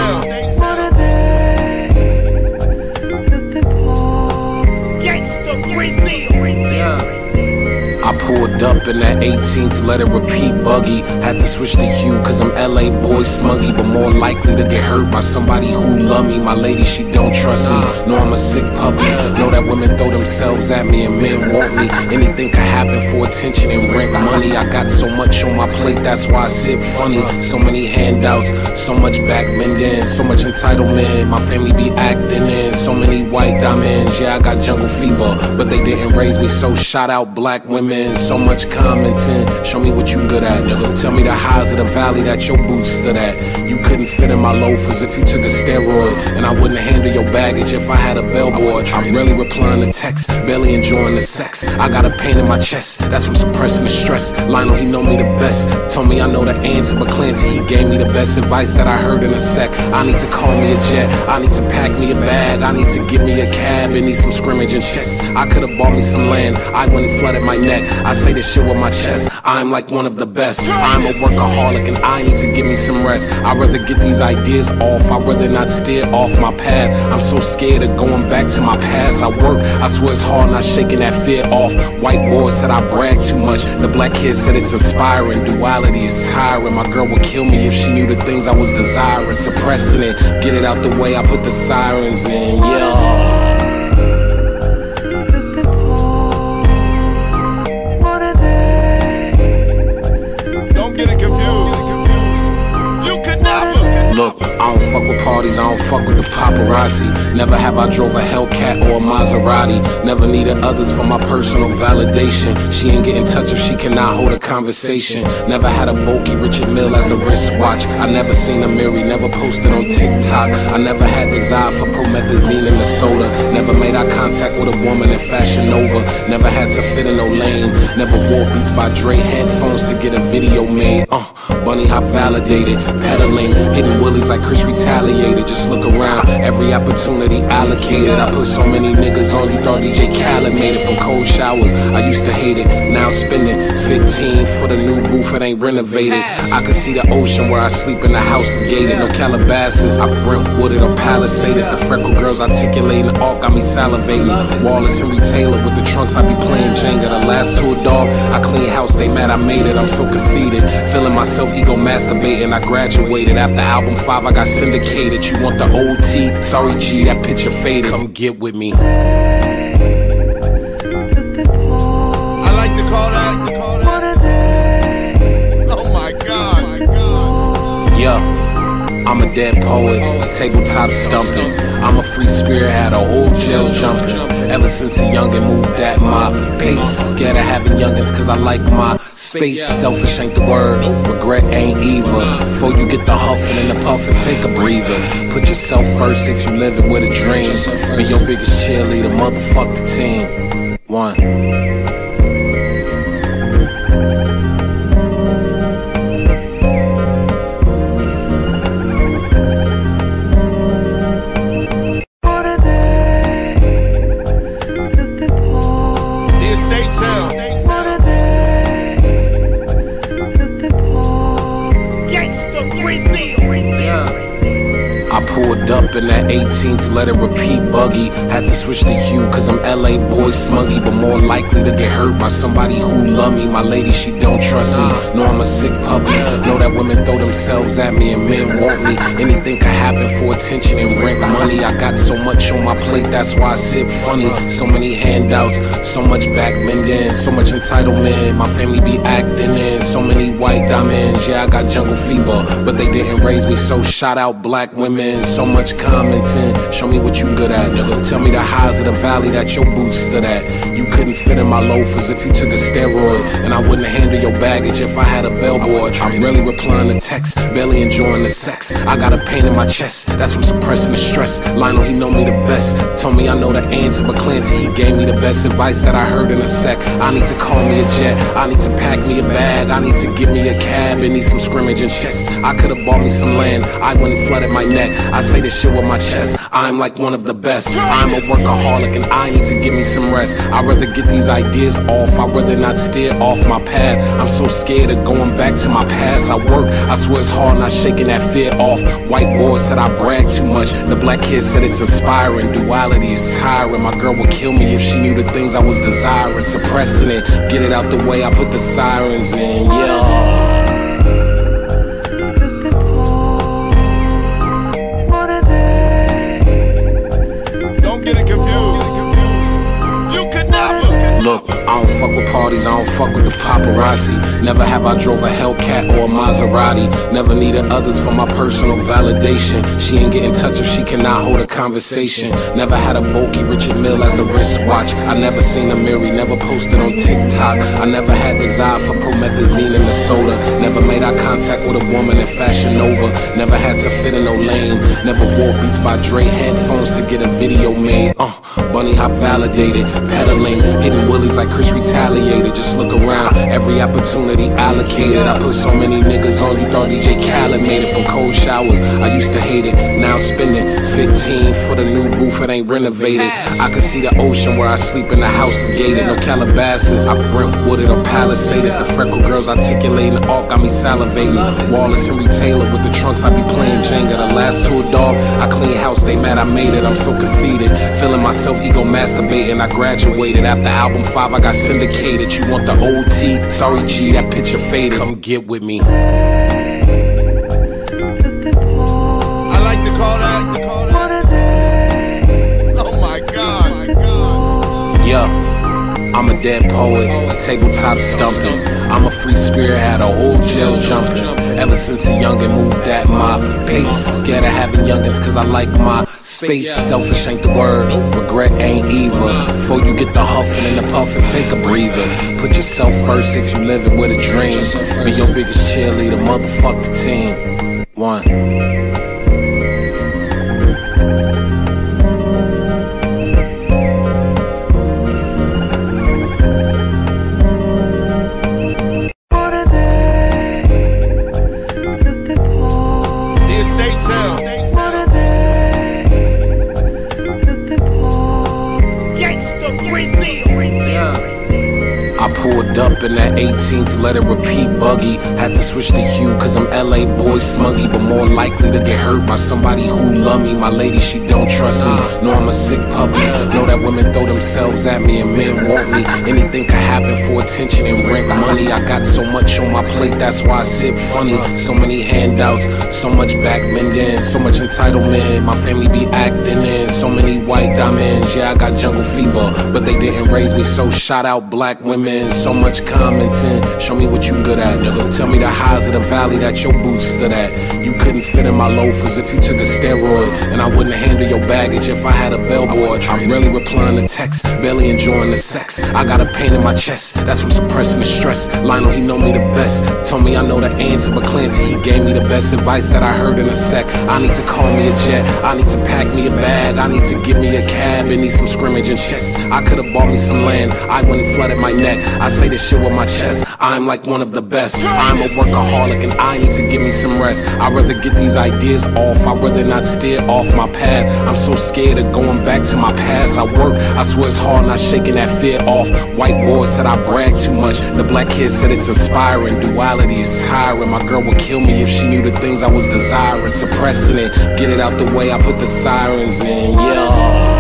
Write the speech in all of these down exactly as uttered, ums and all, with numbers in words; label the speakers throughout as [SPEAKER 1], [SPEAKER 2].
[SPEAKER 1] sound.
[SPEAKER 2] I pulled up in that eighteenth, let it repeat buggy. Had to switch the hue cause I'm L A boy smuggy, but more likely to get hurt by somebody who love me. My lady, she don't trust me. Know I'm a sick puppy. Know that women throw themselves at me and men want me. Anything can happen for attention and rent money. I got so much on my plate, that's why I sit funny. So many handouts, so much back bending, so much entitlement. My family be acting in so many white diamonds. Yeah, I got jungle fever, but they didn't raise me, so shout out black women. So much commenting, show me what you good at. Tell me the highs of the valley that your boots stood at. You couldn't fit in my loafers if you took a steroid, and I wouldn't handle your baggage if I had a bellboy. I'm really replying to texts, barely enjoying the sex. I got a pain in my chest, that's from suppressing the stress. Lionel, he know me the best. Told me I know the answer, but Clancy, he gave me the best advice that I heard in a sec. I need to call me a jet, I need to pack me a bag, I need to get me a cab and need some scrimmage and chess. I could've bought me some land, I wouldn't flooded my neck. I say this shit with my chest, I'm like one of the best. I'm a workaholic and I need to give me some rest. I'd rather get these ideas off, I'd rather not steer off my path. I'm so scared of going back to my past. I work, I swear it's hard not shaking that fear off. White boy said I brag too much, the black kid said it's inspiring. Duality is tiring, my girl would kill me if she knew the things I was desiring. Suppressing it, get it out the way, I put the sirens in, yeah. Look, I don't fuck with parties, I don't fuck with the paparazzi. Never have I drove a Hellcat or a Maserati. Never needed others for my personal validation. She ain't get in touch if she cannot hold a conversation. Never had a bulky Richard Mille as a wristwatch. I never seen a Mary, never posted on TikTok. I never had desire for promethazine in the soda. Never made eye contact with a woman in Fashion Nova. Never had to fit in no lane. Never wore Beats by Dre headphones to get a video made. Uh, bunny hop validated, pedaling, hitting willies like Chris retaliated. Just look around, every opportunity allocated. I put so many niggas on, you thought D J Khaled made it from cold showers. I used to hate it, now spending fifteen for the new roof, it ain't renovated. I can see the ocean where I sleep and the house is gated. No Calabasas, I Brentwooded or Palisaded. The freckle girls articulating, all got me salivating. Wallace Henry Taylor with the trunks, I be playing Jenga. The last tour dog, I clean house, they mad I made it. I'm so conceited, feeling myself ego masturbating. I graduated after album five, I got syndicated. You want the O T? Sorry G, that picture faded. Come get with me.
[SPEAKER 1] I like to call that, to call that. Oh my God.
[SPEAKER 2] Yeah, I'm a dead poet, tabletop stumping. I'm a free spirit, had a whole jail jumping. Ever since a youngin' moved at my pace. Scared of having youngins cause I like my space. Selfish ain't the word, regret ain't either. Before you get the huffing and the puffing, take a breather. Put yourself first if you living with a dream. Be your biggest cheerleader, motherfuck the team. One. I pulled up in that eighteenth, let it repeat buggy. Had to switch the hue cause I'm L A boy smuggy, but more likely to get hurt by somebody who love me. My lady, she don't trust me. Know I'm a sick puppy. Know that women throw themselves at me and men want me. Anything can happen for attention and rent money. I got so much on my plate, that's why I sit funny. So many handouts, so much back bending, so much entitlement. My family be acting in so many white diamonds. Yeah, I got jungle fever, but they didn't raise me, so shout out black women. So much commenting, show me what you good at. Tell me the highs of the valley that your boots stood at. You couldn't fit in my loafers if you took a steroid, and I wouldn't handle your baggage if I had a bellboy. I'm really replying to texts, barely enjoying the sex. I got a pain in my chest, that's from suppressing the stress. Lionel, he know me the best. Told me I know the answer, but Clancy, he gave me the best advice that I heard in a sec. I need to call me a jet, I need to pack me a bag, I need to get me a cab and need some scrimmage and chess. I could've bought me some land, I wouldn't flooded my neck. I say this shit with my chest, I'm like one of the best. I'm a workaholic and I need to give me some rest. I'd rather get these ideas off, I'd rather not steer off my path. I'm so scared scared of going back to my past. I work, I swear it's hard not shaking that fear off. White boy said I brag too much. The black kid said it's inspiring. Duality is tiring. My girl would kill me if she knew the things I was desiring. Suppressing it, get it out the way, I put the sirens in, yeah. Look, I don't fuck with parties, I don't fuck with the paparazzi. Never have I drove a Hellcat or a Maserati. Never needed others for my personal validation. She ain't get in touch if she cannot hold a conversation. Never had a bulky Richard Mille as a wristwatch. I never seen a Mary, never posted on TikTok. I never had desire for promethazine in the soda. Never made eye contact with a woman in Fashion Nova. Never had to fit in no lane. Never wore Beats by Dre headphones to get a video made. Uh, bunny hop validated, pedaling, hitting willies like Chris retaliated. Just look around, every opportunity allocated. I put so many niggas on, you thought D J Khaled made it from cold showers. I used to hate it, now spending fifteen for the new roof, it ain't renovated. I can see the ocean where I sleep and the house is gated. No Calabasas, I Brentwooded or Palisaded. The freckle girls articulating the arc got me salivating. Wallace and Retailer with the trunks, I be playing Jenga. The last tour dog, I clean house, they mad I made it. I'm so conceited, feeling myself ego masturbating. I graduated after album five, I got syndicated. You want the O T? Sorry G, that picture faded. Come get with me.
[SPEAKER 1] I like to call that, to call that. Oh my God. Oh my God.
[SPEAKER 2] Yeah, I'm a dead poet, tabletop stumping. I'm a free spirit, had a whole jail jumping. Ever since a youngin' moved at my pace. Scared of having youngins cause I like my space. Selfish ain't the word, regret ain't either. Before you get the huffing and the puffing, take a breather. Put yourself first if you living with a dream. Be your biggest cheerleader, motherfuck the team. One. I pulled up in that eighteenth, let it repeat buggy. Had to switch the hue cause I'm L A boy smuggy, but more likely to get hurt by somebody who love me. My lady, she don't trust me. Know I'm a sick puppy. Know that women throw themselves at me and men want me. Anything could happen for attention and rent money. I got so much on my plate, that's why I sit funny. So many handouts, so much back bending, so much entitlement. My family be acting in so many white diamonds. Yeah, I got jungle fever, but they didn't raise me, so shout out black women. So much commenting, show me what you good at, nigga. Tell me the highs of the valley that your boots stood at. You couldn't fit in my loafers if you took a steroid, and I wouldn't handle your baggage if I had a bellboy. I'm really replying to texts, barely enjoying the sex. I got a pain in my chest, that's from suppressing the stress. Lionel, he know me the best, told me I know the answer, but Clancy, he gave me the best advice that I heard in a sec. I need to call me a jet, I need to pack me a bag, I need to give me a cab and need some scrimmage and chess. I could've bought me some land, I wouldn't flooded my neck. I say this shit with my chest, I'm like one of the best. I'm a workaholic and I need to give me some rest. I'd rather get these ideas off, I'd rather not steer off my path. I'm so scared of going back to my past. I work, I swear it's hard not shaking that fear off. White boy said I brag too much. The black kid said it's inspiring. Duality is tiring. My girl would kill me if she knew the things I was desiring. Suppressing it, get it out the way, I put the sirens in, yeah.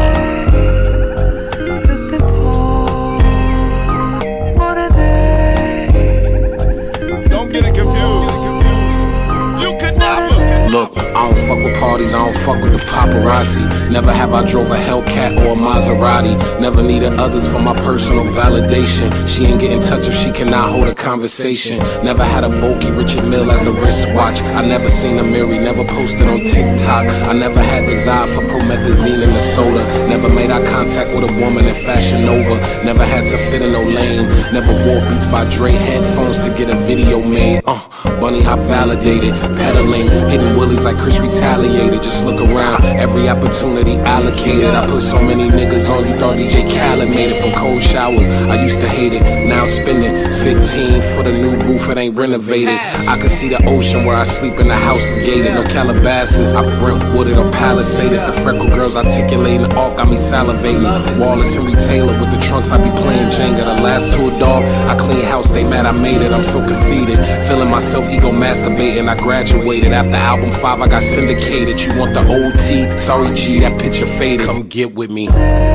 [SPEAKER 2] Look, I don't fuck with parties, I don't fuck with the paparazzi. Never have I drove a Hellcat or a Maserati. Never needed others for my personal validation. She ain't get in touch if she cannot hold a conversation. Never had a bulky Richard Mille as a wristwatch. I never seen a Mary, never posted on TikTok. I never had desire for promethazine in the soda. Never made eye contact with a woman in Fashion Nova. Never had to fit in no lane. Never wore Beats by Dre headphones to get a video made. Uh, bunny hop validated, pedaling, hitting willies like Chris retaliated. Just look around, every opportunity allocated. I put so many niggas on, you thought D J Khaled made it. From cold showers, I used to hate it, now spending fifteen for the new roof, it ain't renovated. I can see the ocean where I sleep and the house is gated. No Calabasas, I rent wooded or palisaded. The freckle girls articulating the arc, got me salivating. Wallace and Taylor with the trunks, I be playing Jenga. The last tour dog, I clean house, they mad I made it. I'm so conceited, feeling myself ego masturbating. I graduated, after album five I got syndicated. You want the O T? Sorry G, that picture faded. Come get with me.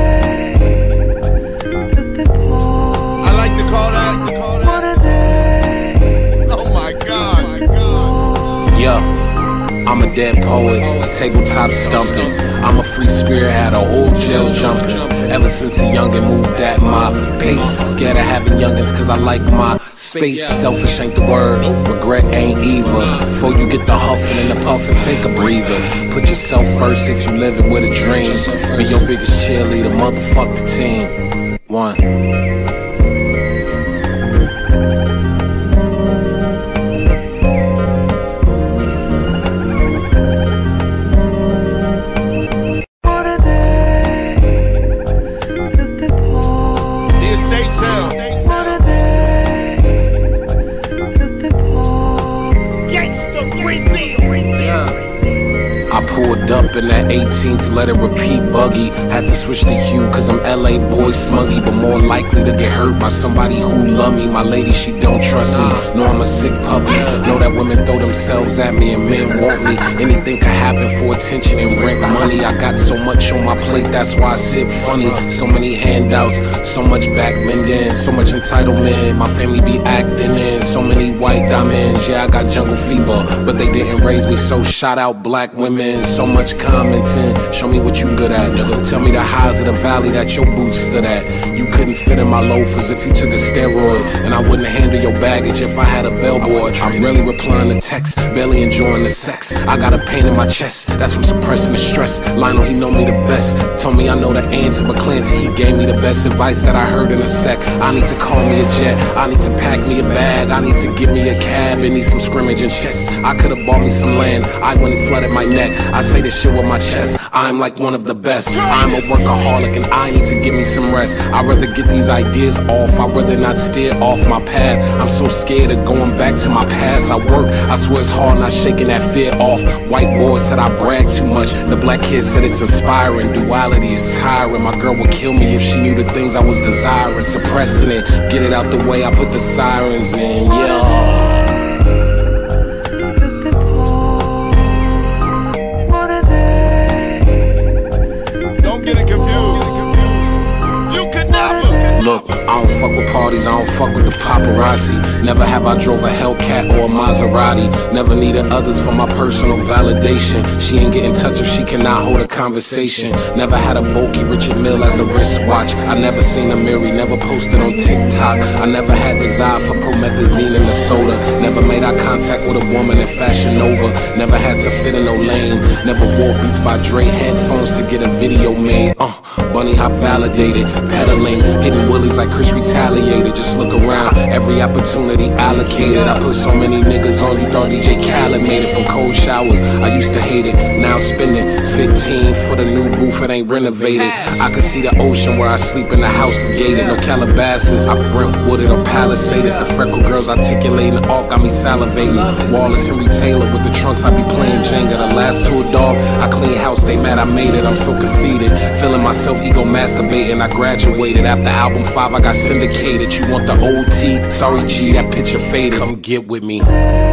[SPEAKER 2] I'm a dead poet, tabletop stumping. I'm a free spirit, had a whole jail jumping. Ever since a youngin' moved at my pace. Scared of having youngins cause I like my space. Selfish ain't the word, regret ain't either. Before you get the huffing and the puffing, take a breather. Put yourself first if you living with a dream. Be your biggest cheerleader, motherfuck the team. One. Pulled up in that eighteenth, let it repeat buggy. Had to switch the hue cause I'm L A boy smuggy, but more likely to get hurt by somebody who love me. My lady, she don't trust me. Know I'm a sick puppy. Know that women throw themselves at me and men want me. Anything could happen for attention and rent money. I got so much on my plate, that's why I sit funny. So many handouts, so much backbending, so much entitlement. My family be acting in so many white diamonds. Yeah, I got jungle fever, but they didn't raise me, so shout out black women. So much commenting, show me what you good at. Tell me the highs of the valley that your boots stood at. You couldn't fit in my loafers if you took a steroid, and I wouldn't handle your baggage if I had a bellboy. I'm really replying to texts, barely enjoying the sex. I got a pain in my chest, that's from suppressing the stress. Lionel, he know me the best, told me I know the answer, but Clancy, he gave me the best advice that I heard in a sec. I need to call me a jet, I need to pack me a bag, I need to get me a cab and need some scrimmage and chess. I could've bought me some land, I wouldn't flooded my neck. I say this shit with my chest, I'm like one of the best. I'm a workaholic and I need to give me some rest. I'd rather get these ideas off, I'd rather not steer off my path. I'm so scared of going back to my past. I work, I swear it's hard not shaking that fear off. White boy said I brag too much, the black kid said it's inspiring. Duality is tiring, my girl would kill me if she knew the things I was desiring. Suppressing it, get it out the way, I put the sirens in, yeah. Look, I don't fuck with parties, I don't fuck with the paparazzi. Never have I drove a Hellcat or a Maserati. Never needed others for my personal validation. She ain't get in touch if she cannot hold a conversation. Never had a bulky Richard Mille as a wristwatch. I never seen a Mary, never posted on TikTok. I never had desire for promethazine in the soda. Never made eye contact with a woman in Fashion Nova. Never had to fit in no lane. Never wore Beats by Dre headphones to get a video made. Uh, bunny hop validated, pedaling, hitting willies like Chris retaliated. Just look around, every opportunity allocated. I put so many niggas on, you thought D J Khaled made it. From cold showers, I used to hate it, now spending fifteen for the new roof, it ain't renovated. I can see the ocean where I sleep and the house is gated. No Calabasas, I rent wooded or palisaded. The freckle girls articulating the arc, got me salivating. Wallace and Taylor with the trunks, I be playing Jenga. The last tour dog, I clean house, they mad I made it. I'm so conceited, feeling myself ego masturbating. I graduated, after album five I got syndicated. You want the O T? Sorry G, that picture faded. Come get with me.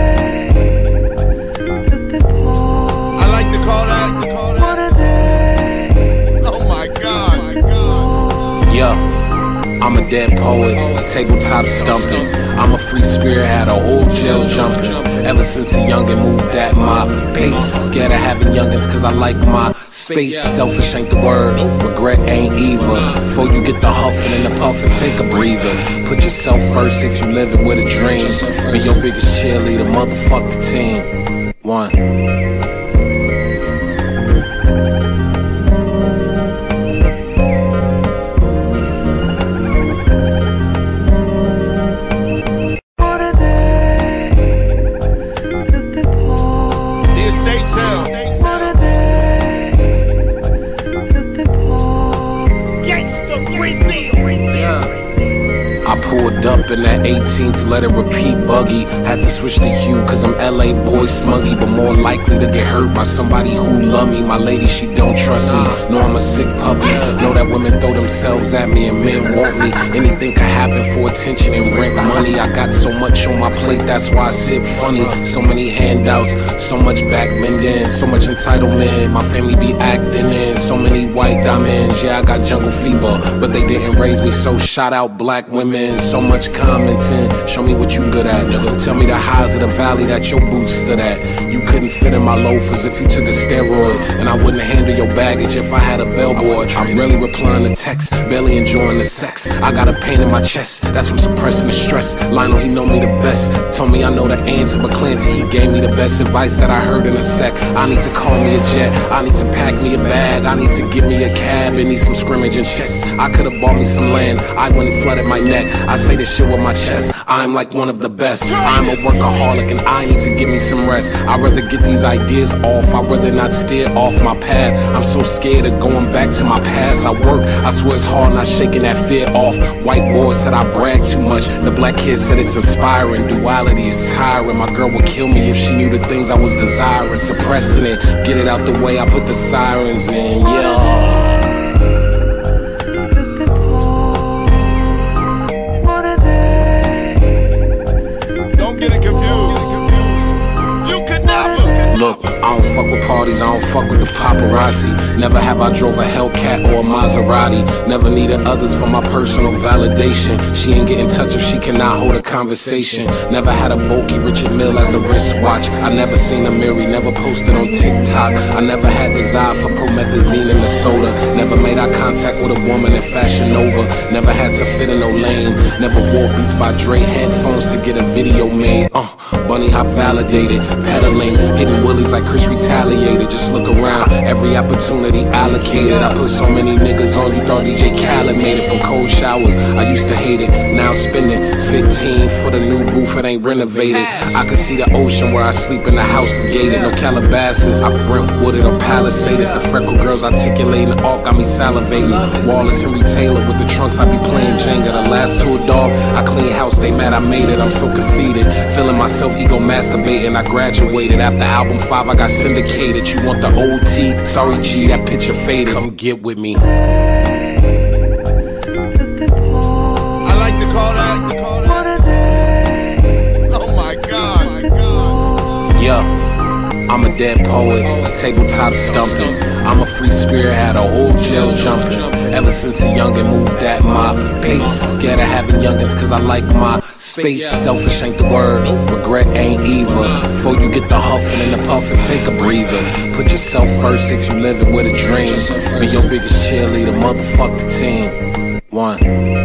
[SPEAKER 2] I'm a dead poet, tabletop stumping. I'm a free spirit, had a whole jail jumping. Ever since a youngin' moved at my pace. Scared of having youngins cause I like my space. Selfish ain't the word, regret ain't either. Before you get the huffing and the puffing, take a breather. Put yourself first if you living with a dream. Be your biggest cheerleader, motherfuck the team. One. eighteenth, let it repeat buggy. Had to switch the hue cause I'm L A boy smuggy, but more likely to get hurt by somebody who love me. My lady, she don't trust me. Know I'm a sick puppy. Know that women throw themselves at me and men want me. Anything can happen for attention and rent money. I got so much on my plate, that's why I sit funny. So many handouts, so much back bending, so much entitlement. My family be acting in so many white diamonds. Yeah, I got jungle fever, but they didn't raise me, so shout out black women. So much commenting, show me what you good at. Tell me the highs of the valley that your boots stood at. You couldn't fit in my loafers if you took a steroid, and I wouldn't handle your baggage if I had a bellboy. I'm really replying to texts, barely enjoying the sex. I got a pain in my chest, that's from suppressing the stress. Lionel, he know me the best. Told me I know the answer, but Clancy, he gave me the best advice that I heard in a sec. I need to call me a jet, I need to pack me a bag, I need to get me a cab and need some scrimmage and chess. I could've bought me some land, I wouldn't flooded my neck. I say this shit with my chest, I'm like one of the best. I'm a workaholic and I need to give me some rest. I'd rather get these ideas off, I'd rather not steer off my path. I'm so scared of going back to my past. I work, I swear it's hard not shaking that fear off. White boy said I brag too much, the black kid said it's inspiring. Duality is tiring, my girl would kill me if she knew the things I was desiring. Suppressing it, get it out the way, I put the sirens in, yeah. Look, I don't fuck with parties, I don't fuck with the paparazzi. Never have I drove a Hellcat or a Maserati. Never needed others for my personal validation. She ain't get in touch if she cannot hold a conversation. Never had a bulky Richard Mille as a wristwatch. I never seen a Miri, never posted on TikTok. I never had desire for promethazine in the soda. Never made eye contact with a woman in Fashion Nova. Never had to fit in no lane. Never wore Beats by Dre headphones to get a video made. Uh, bunny hop validated, pedaling, hitting willies like Chris retaliated. Just look around, every opportunity allocated. I put so many niggas on, you thought D J Khaled made it from cold showers. I used to hate it, now spending fifteen for the new roof, it ain't renovated. I can see the ocean where I sleep and the house is gated. No Calabasas, I Brentwooded or Palisaded. The freckle girls articulating, all got me salivating. Wallace Henry Taylor with the trunks, I be playing Jenga. The last tour dog, I clean house, they mad I made it. I'm so conceited, feeling myself ego masturbating. I graduated after album five, I got syndicated. You want the O T? Sorry G, that picture faded. Come get with me.
[SPEAKER 1] I like to call that, to call that. Oh my God, my God.
[SPEAKER 2] Yeah, I'm a dead poet, tabletop stumping. I'm a free spirit, had a whole jail jumping. Ever since a youngin' moved at my pace. Scared of having youngins cause I like my space. Selfish ain't the word, regret ain't either. Before you get the huffing and the puffing, take a breather. Put yourself first if you living with a dream. Be your biggest cheerleader, motherfuck the team. One.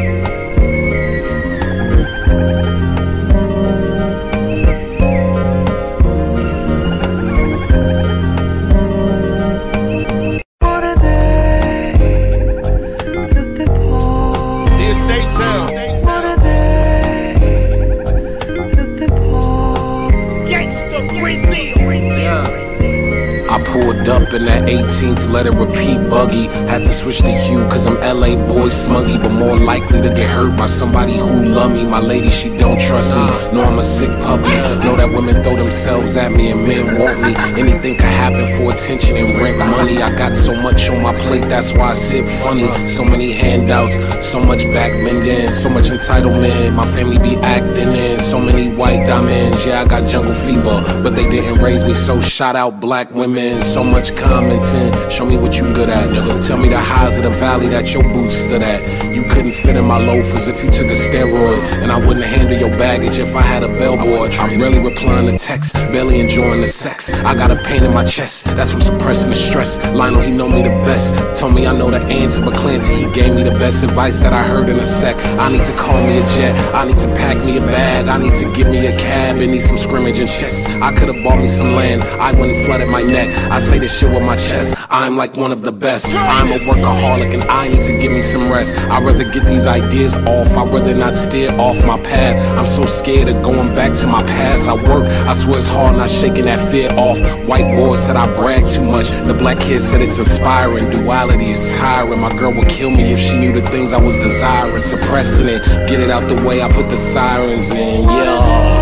[SPEAKER 2] I pulled up in that eighteenth, let it repeat buggy. Had to switch the hue cause I'm L A boy smuggy, but more likely to get hurt by somebody who love me. My lady, she don't trust me. Know I'm a sick puppy. Know that women throw themselves at me and men want me. Anything can happen for attention and rent money. I got so much on my plate, that's why I sit funny. So many handouts, so much back bending, so much entitlement. My family be acting in so many white diamonds. Yeah, I got jungle fever, but they didn't raise me, so shout out black women. So much commenting, show me what you good at. Tell me the highs of the valley that your boots stood at. You couldn't fit in my loafers if you took a steroid, and I wouldn't handle your baggage if I had a bellboy. I'm really replying to texts, barely enjoying the sex. I got a pain in my chest, that's from suppressing the stress. Lionel, he know me the best. Told me I know the answer, but Clancy, he gave me the best advice that I heard in a sec. I need to call me a jet, I need to pack me a bag, I need to get me a cab and need some scrimmage and chess. I could've bought me some land, I wouldn't flooded my neck. I say this shit with my chest, I'm like one of the best. I'm a workaholic and I need to give me some rest. I'd rather get these ideas off, I'd rather not steer off my path. I'm so scared of going back to my past. I work, work. I swear it's hard not shaking that fear off. White boy said I brag too much. The black kid said it's inspiring. Duality is tiring. My girl would kill me if she knew the things I was desiring. Suppressing it, get it out the way, I put the sirens in, yeah.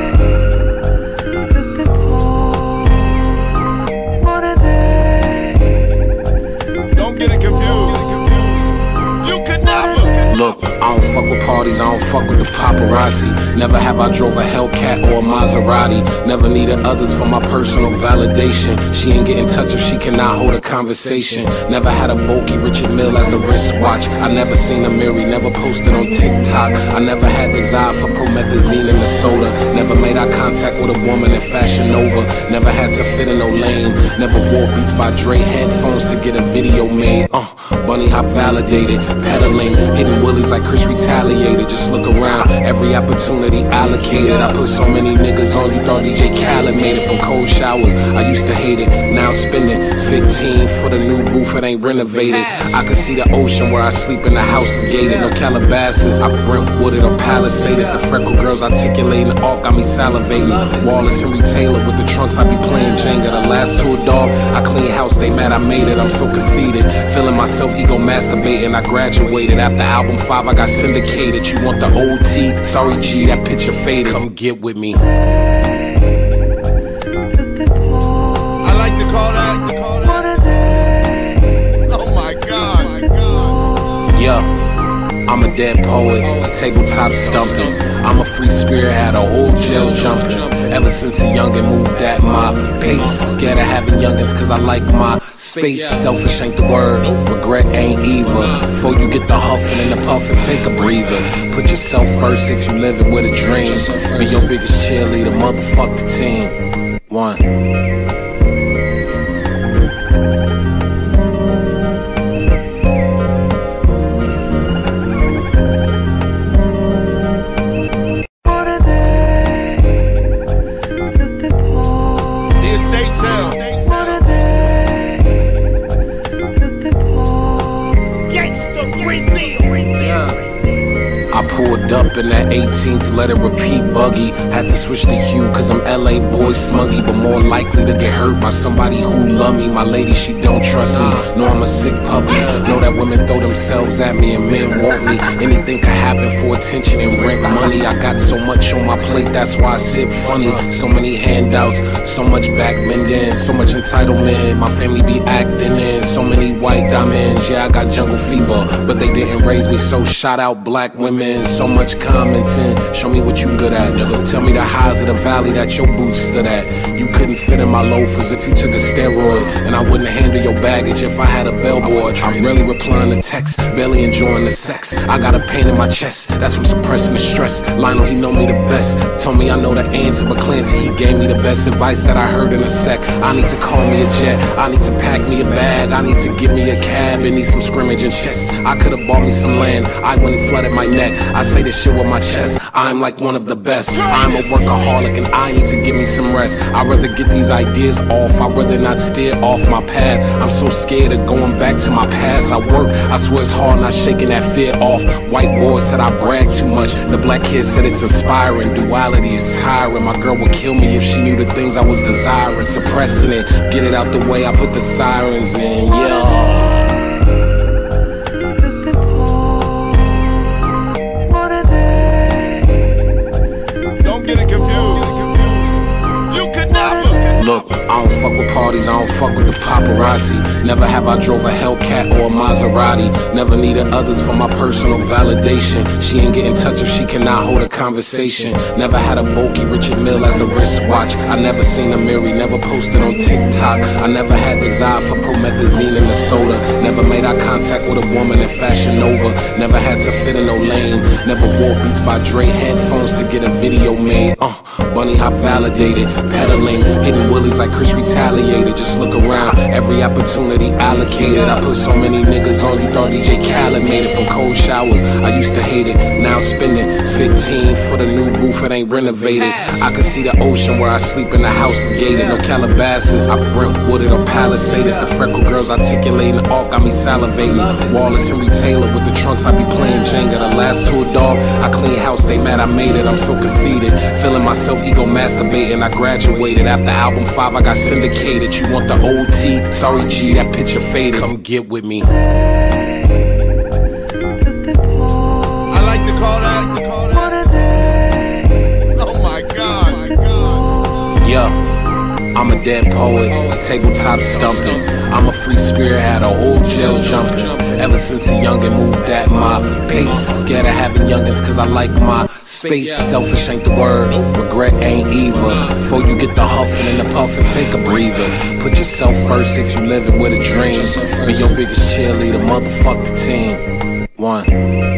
[SPEAKER 2] Look, I don't fuck with parties, I don't fuck with the paparazzi. Never have I drove a Hellcat or a Maserati. Never needed others for my personal validation. She ain't get in touch if she cannot hold a conversation. Never had a bulky Richard Mille as a wristwatch. I never seen a Mary, never posted on TikTok. I never had desire for promethazine in the soda. Never made eye contact with a woman in Fashion Nova. Never had to fit in no lane. Never wore Beats by Dre headphones to get a video made. Uh, bunny hop validated, pedaling, hitting willies like Chris retaliated. Just look around, every opportunity allocated. I put so many niggas on, you thought D J Khaled made it from cold showers. I used to hate it, now spending fifteen for the new roof, it ain't renovated. I can see the ocean where I sleep and the house is gated. No Calabasas, I Brentwooded or Palisaded. The freckle girls articulating the arc got me salivating. Wallace and Taylor with the trunks, I be playing Jenga. The last tour dog, I clean house, they mad I made it. I'm so conceited, feeling myself ego masturbating. I graduated after album five, I got syndicated. You want the O T? Sorry G, that picture faded. Come get with me.
[SPEAKER 1] I like to call that, to call that. Oh my God, my God.
[SPEAKER 2] Yeah, I'm a dead poet, tabletop stumping. I'm a free spirit, had a whole jail jumping. Ever since a youngin' moved at my pace. Scared of having youngins cause I like my space. Selfish ain't the word, regret ain't either. Before you get the huffing and the puffing, take a breather. Put yourself first if you living with a dream. Be your biggest cheerleader, motherfuck the team. One. I pulled up in that eighteenth, let it repeat buggy. Had to switch the hue cause I'm L A boy smuggy, but more likely to get hurt by somebody who love me. My lady, she don't trust me. Know I'm a sick puppy. Know that women throw themselves at me and men want me. Anything could happen for attention and rent money. I got so much on my plate, that's why I sit funny. So many handouts, so much back bending, so much entitlement. My family be acting in so many white diamonds. Yeah, I got jungle fever, but they didn't raise me, so shout out black women. So much commenting, show me what you good at. Tell me the highs of the valley that your boots stood at. You couldn't fit in my loafers if you took a steroid, and I wouldn't handle your baggage if I had a bellboy. I'm really replying to texts, barely enjoying the sex. I got a pain in my chest, that's from suppressing the stress. Lionel, he know me the best. Told me I know the answer, but Clancy, he gave me the best advice that I heard in a sec. I need to call me a jet, I need to pack me a bag, I need to get me a cab and need some scrimmage and chess. I could've bought me some land, I wouldn't flooded my neck. I say this shit with my chest, I'm like one of the best. I'm a workaholic and I need to give me some rest. I'd rather get these ideas off, I'd rather not steer off my path. I'm so scared of going back to my past. I work, I swear it's hard not shaking that fear off. White boy said I brag too much. The black kid said it's inspiring. Duality is tiring. My girl would kill me if she knew the things I was desiring. Suppressing it, get it out the way, I put the sirens in, yeah. Look, I don't fuck with parties, I don't fuck with the paparazzi. Never have I drove a Hellcat or a Maserati. Never needed others for my personal validation. She ain't get in touch if she cannot hold a conversation. Never had a bulky Richard Mille as a wristwatch. I never seen a Mary, never posted on TikTok. I never had desire for promethazine in the soda. Never made eye contact with a woman in Fashion Nova. Never had to fit in no lane. Never wore Beats by Dre headphones to get a video made. Uh, bunny hop validated, pedaling, hitting willies like Chris retaliated. Just look around, every opportunity allocated. I put so many niggas on, you thought D J Khaled made it from cold showers. I used to hate it, now spending fifteen for the new roof, it ain't renovated. I can see the ocean where I sleep and the house is gated. No Calabasas, I Brentwooded or Palisaded. The freckle girls articulating the arc got me salivating. Wallace and Taylor with the trunks, I be playing Jenga. The last tour dog, I clean house, they mad I made it. I'm so conceited, feeling myself ego masturbating. I graduated after album five, I got syndicated. You want the O T? Sorry G, that picture faded. Come get with me.
[SPEAKER 1] I like to call that, to call that. Oh my God, my God.
[SPEAKER 2] Yeah, I'm a dead poet, tabletop stumping. I'm a free spirit, had a whole jail jumping. Ever since a youngin' moved at my pace. Scared of having youngins cause I like my space. Selfish ain't the word, regret ain't either. Before you get the huffin' and the puffin', take a breather. Put yourself first if you living with a dream. Be your biggest cheerleader, motherfuck the team. One.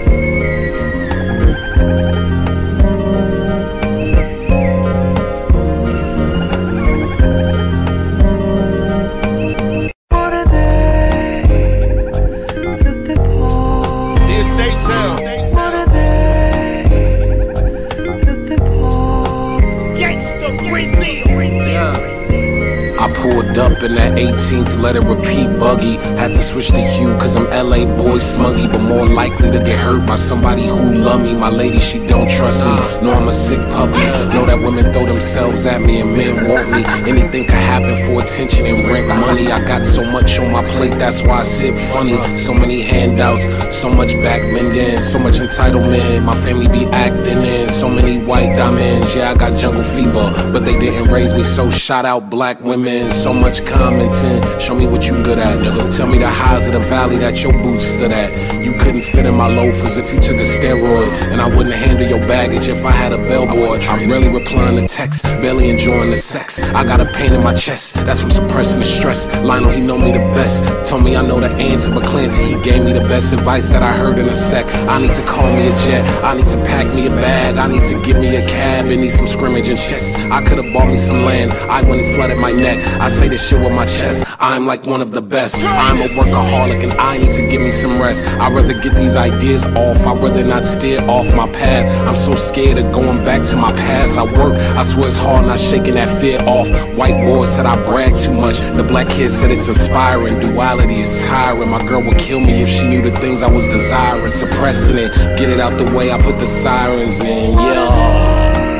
[SPEAKER 2] I pulled up in that eighteenth, let it repeat buggy. Had to switch the hue cause I'm L A boy smuggy, but more likely to get hurt by somebody who love me. My lady, she don't trust me. Know I'm a sick puppy. Know that women throw themselves at me and men want me. Anything could happen for attention and rent money. I got so much on my plate, that's why I sit funny. So many handouts, so much backbending, so much entitlement. My family be acting in so many white diamonds. Yeah, I got jungle fever, but they didn't raise me, so shout out black women. So much commenting, show me what you good at, nigga. Tell me the highs of the valley that your boots stood at. You couldn't fit in my loafers if you took a steroid, and I wouldn't handle your baggage if I had a bellboy. I'm really replying to texts, barely enjoying the sex. I got a pain in my chest, that's from suppressing the stress. Lionel, he know me the best, told me I know the answer, but Clancy, he gave me the best advice that I heard in a sec. I need to call me a jet, I need to pack me a bag, I need to give me a cab and need some scrimmage and chess. I could've bought me some land, I wouldn't flooded my neck. I say this shit with my chest, I'm like one of the best. I'm a workaholic and I need to give me some rest. I'd rather get these ideas off, I'd rather not steer off my path. I'm so scared of going back to my past. I work, I swear it's hard not shaking that fear off. White boy said I brag too much, the black kid said it's inspiring. Duality is tiring, my girl would kill me if she knew the things I was desiring. Suppressing it, get it out the way, I put the sirens in, yeah.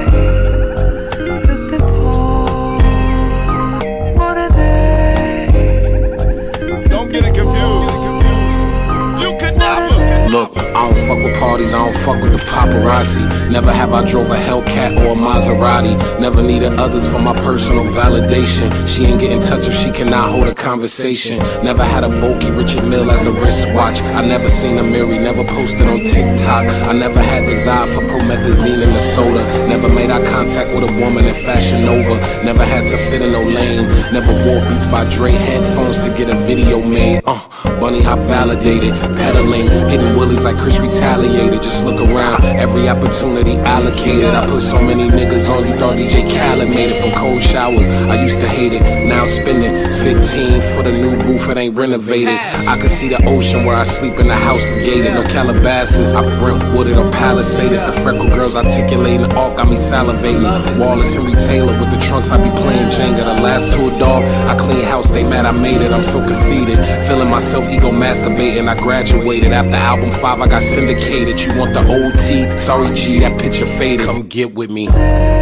[SPEAKER 2] Look, I don't fuck with parties, I don't fuck with the paparazzi. Never have I drove a Hellcat or a Maserati. Never needed others for my personal validation. She ain't get in touch if she cannot hold a conversation. Never had a bulky Richard Mille as a wristwatch. I never seen a Mary, never posted on TikTok. I never had desire for promethazine in the soda. Never made eye contact with a woman in Fashion Nova. Never had to fit in no lane. Never wore Beats by Dre headphones to get a video made. Uh, bunny hop validated, pedaling, hitting willies like Chris retaliated. Just look around, every opportunity allocated. I put so many niggas on, you thought D J Khaled made it. From cold showers, I used to hate it. Now spending fifteen for the new roof, it ain't renovated. I could see the ocean where I sleep and the house is gated. No Calabasas, I Brentwooded or Palisaded. The freckle girls articulating, all got me salivating. Wallace Henry Taylor with the trunks, I be playing Jenga. The last tour dog, I clean house, they mad I made it. I'm so conceited, feeling myself ego masturbating. I graduated after album five, I got syndicated. You want the O T? Sorry G, that picture faded. Come get with me.
[SPEAKER 1] I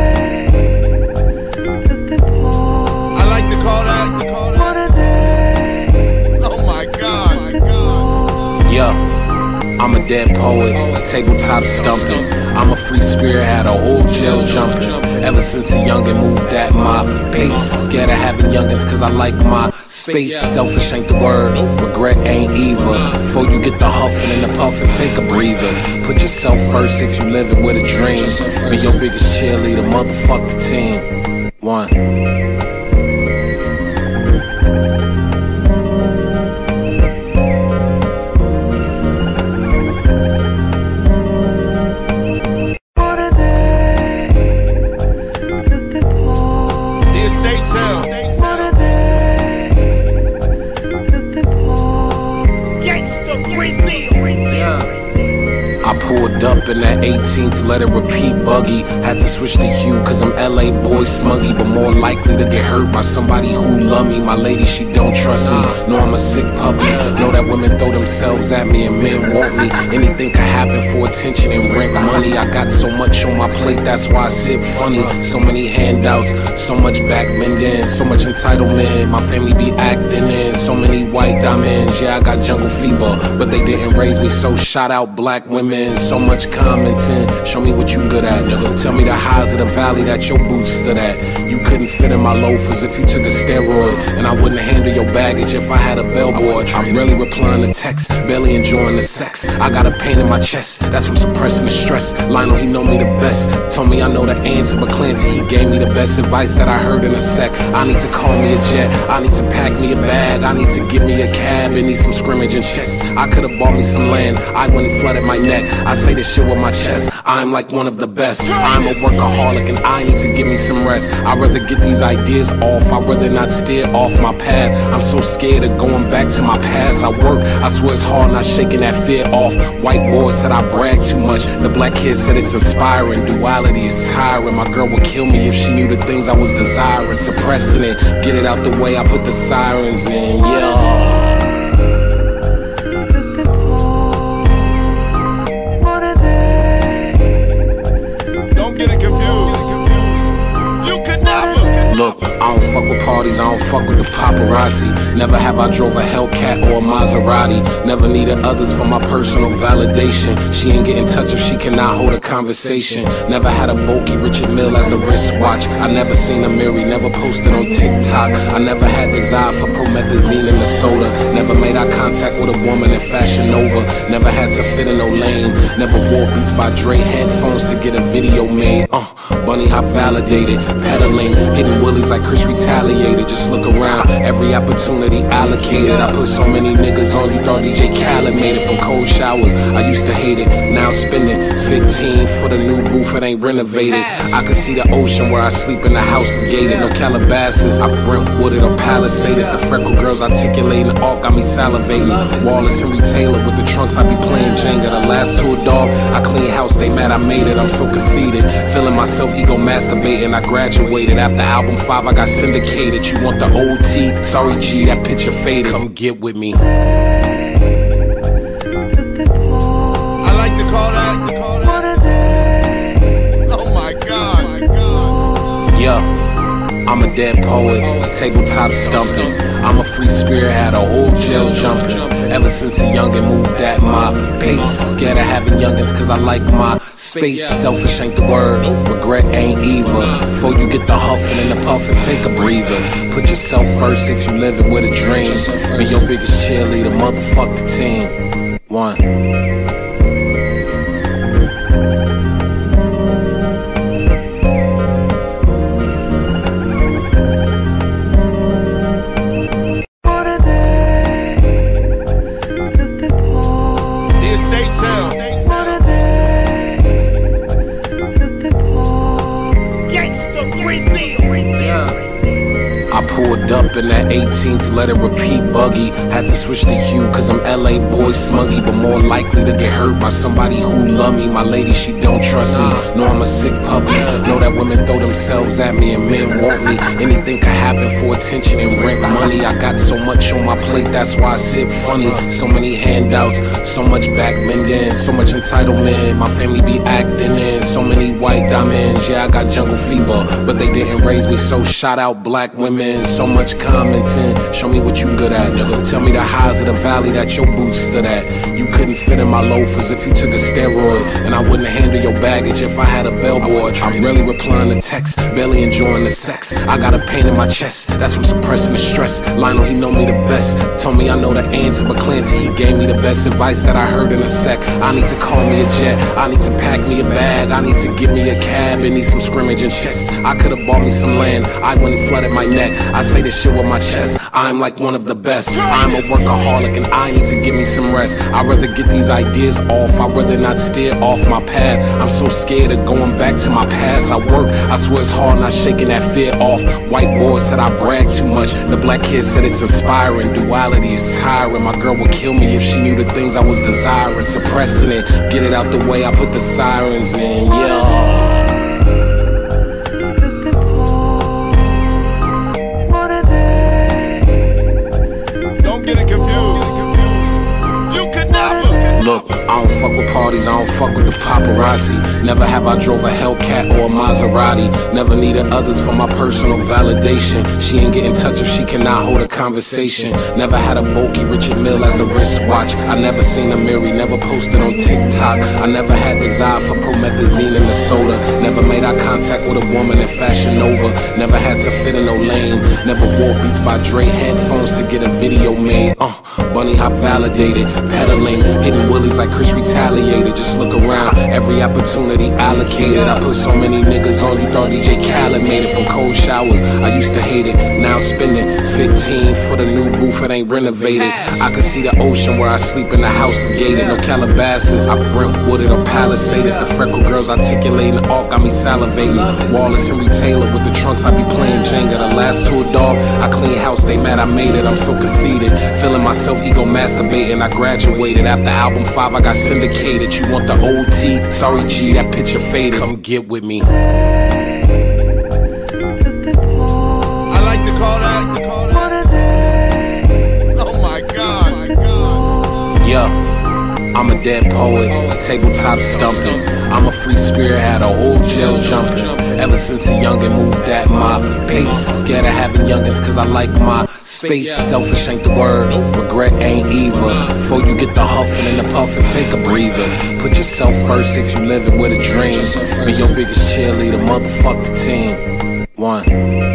[SPEAKER 1] like to call that, to call that. Oh my God, my God.
[SPEAKER 2] Yeah, I'm a dead poet, tabletop stumping. I'm a free spirit, had a whole jail jumping. Ever since a youngin' moved at my pace. Scared of having youngins cause I like my space. Selfish ain't the word, regret ain't either. Before you get the huffin' and the puffin', take a breather. Put yourself first if you living with a dream. Be your biggest cheerleader, motherfuck the team. One. I pulled up in that eighteenth, let it repeat buggy. Had to switch the hue cause I'm L A boy smuggy, but more likely to get hurt by somebody who love me. My lady, she don't trust me. Know I'm a sick puppy. Know that women throw themselves at me and men want me. Anything could happen for attention and rent money. I got so much on my plate, that's why I sit funny. So many handouts, so much back bending, so much entitlement. My family be acting in so many white diamonds. Yeah, I got jungle fever, but they didn't raise me, so shout out black women. So much commenting, show me what you good at. Tell me the highs of the valley that your boots stood at. You couldn't fit in my loafers if you took a steroid, and I wouldn't handle your baggage if I had a bellboy. I'm really replying to texts, barely enjoying the sex. I got a pain in my chest, that's from suppressing the stress. Lionel, he know me the best. Told me I know the answer, but Clancy, he gave me the best advice that I heard in a sec. I need to call me a jet, I need to pack me a bag, I need to get me a cab and need some scrimmage and chess. I could've bought me some land, I wouldn't flooded my neck. I say this shit with my chest, I'm like one of the best. I'm a workaholic and I need to give me some rest. I'd rather get these ideas off, I'd rather not steer off my path. I'm so scared of going back to my past. I work, I swear it's hard not shaking that fear off. White boy said I brag too much, the black kid said it's inspiring. Duality is tiring, my girl would kill me if she knew the things I was desiring. Suppressing it, get it out the way, I put the sirens in, yeah. Look, I don't fuck with parties, I don't fuck with the paparazzi. Never have I drove a Hellcat or a Maserati. Never needed others for my personal validation. She ain't get in touch if she cannot hold a conversation. Never had a bulky Richard Mille as a wristwatch. I never seen a Mary, never posted on TikTok. I never had desire for promethazine in the soda. Never made eye contact with a woman in Fashion Nova. Never had to fit in no lane. Never wore Beats by Dre headphones to get a video made. Uh, bunny hop validated, pedaling, hitting willies like Chris retaliated. Just look around, every opportunity allocated. I put so many niggas on, you thought D J Khaled made it. From cold showers, I used to hate it. Now spending fifteen for the new roof, it ain't renovated. I can see the ocean where I sleep and the house is gated. No Calabasas, I Brentwooded or Palisaded. The freckle girls articulating, all got me salivating. Wallace Henry Taylor with the trunks, I be playing Jenga. The last tour dog, I clean house, they mad I made it. I'm so conceited, feeling myself ego masturbating. I graduated after album five, I got syndicated. You want the O T? Sorry G, that picture faded. Come get with me.
[SPEAKER 1] I like to call that, to call that. Oh my God.
[SPEAKER 2] Yeah, I'm a dead poet, tabletop stumping. I'm a free spirit, had a whole jail jumping. Ever since a youngin' moved at my pace. Scared of having youngins cause I like my space. Selfish ain't the word, regret ain't either. Before you get the huffing and the puffing, take a breather. Put yourself first if you living with a dream. Be your biggest cheerleader, motherfuck the team. One. I pulled up in that eighteenth, let it repeat buggy. Had to switch the hue cause I'm L A boy smuggy, but more likely to get hurt by somebody who love me. My lady, she don't trust me. Know I'm a sick puppy. Know that women throw themselves at me and men want me. Anything could happen for attention and rent money. I got so much on my plate, that's why I sit funny. So many handouts, so much back bending, so much entitlement. My family be acting in so many white diamonds. Yeah, I got jungle fever, but they didn't raise me, so shout out black women. So much commenting, show me what you good at. Tell me the highs of the valley that your boots stood at. You couldn't fit in my loafers if you took a steroid, and I wouldn't handle your baggage if I had a bellboy. I'm really replying to texts, barely enjoying the sex. I got a pain in my chest, that's from suppressing the stress. Lionel, he know me the best. Told me I know the answer, but Clancy, he gave me the best advice that I heard in a sec. I need to call me a jet, I need to pack me a bag, I need to get me a cab and need some scrimmage and chess. I could've bought me some land, I wouldn't flooded my neck. I say this shit with my chest. I'm like one of the best. I'm a workaholic and I need to give me some rest. I'd rather get these ideas off, I'd rather not steer off my path. I'm so scared of going back to my past. I work, I swear it's hard not shaking that fear off. White boy said I brag too much. The black kid said it's inspiring. Duality is tiring. My girl would kill me if she knew the things I was desiring. Suppressing it, get it out the way, I put the sirens in, yeah. Look, I don't fuck with parties, I don't fuck with the paparazzi. Never have I drove a Hellcat or a Maserati. Never needed others for my personal validation. She ain't get in touch if she cannot hold a conversation. Never had a bulky Richard Mille as a wristwatch. I never seen a Mary, never posted on TikTok. I never had desire for promethazine in the soda. Never made eye contact with a woman in Fashion Nova. Never had to fit in no lane. Never wore Beats by Dre headphones to get a video made. Uh, bunny hop validated, pedaling, hitting willies like Chris retaliated. Just look around, every opportunity allocated. I put so many niggas on, you thought D J Khaled made it from cold showers. I used to hate it, now spending fifteen for the new roof, it ain't renovated. I can see the ocean where I sleep and the house is gated. No Calabasas, I Brentwooded or Palisaded. The freckle girls articulating the arc got me salivating. Wallace Henry Taylor with the trunks, I be playing Jenga. The last tour dog, I clean house, they mad I made it. I'm so conceited, feeling myself ego masturbating. I graduated after album five, I got syndicated. You want the O T? Sorry G, that picture faded. Come get with me.
[SPEAKER 1] I like to call that, to call that. Oh my God, my God.
[SPEAKER 2] Yeah, I'm a dead poet, tabletop stumping. I'm a free spirit, had a whole jail jumping. Ever since a youngin' moved at my pace. Scared of having youngins cause I like my space. Selfish ain't the word, regret ain't either. Before you get the huffing and the puffing, take a breather. Put yourself first if you living with a dream. Be your biggest cheerleader, motherfuck the team. One.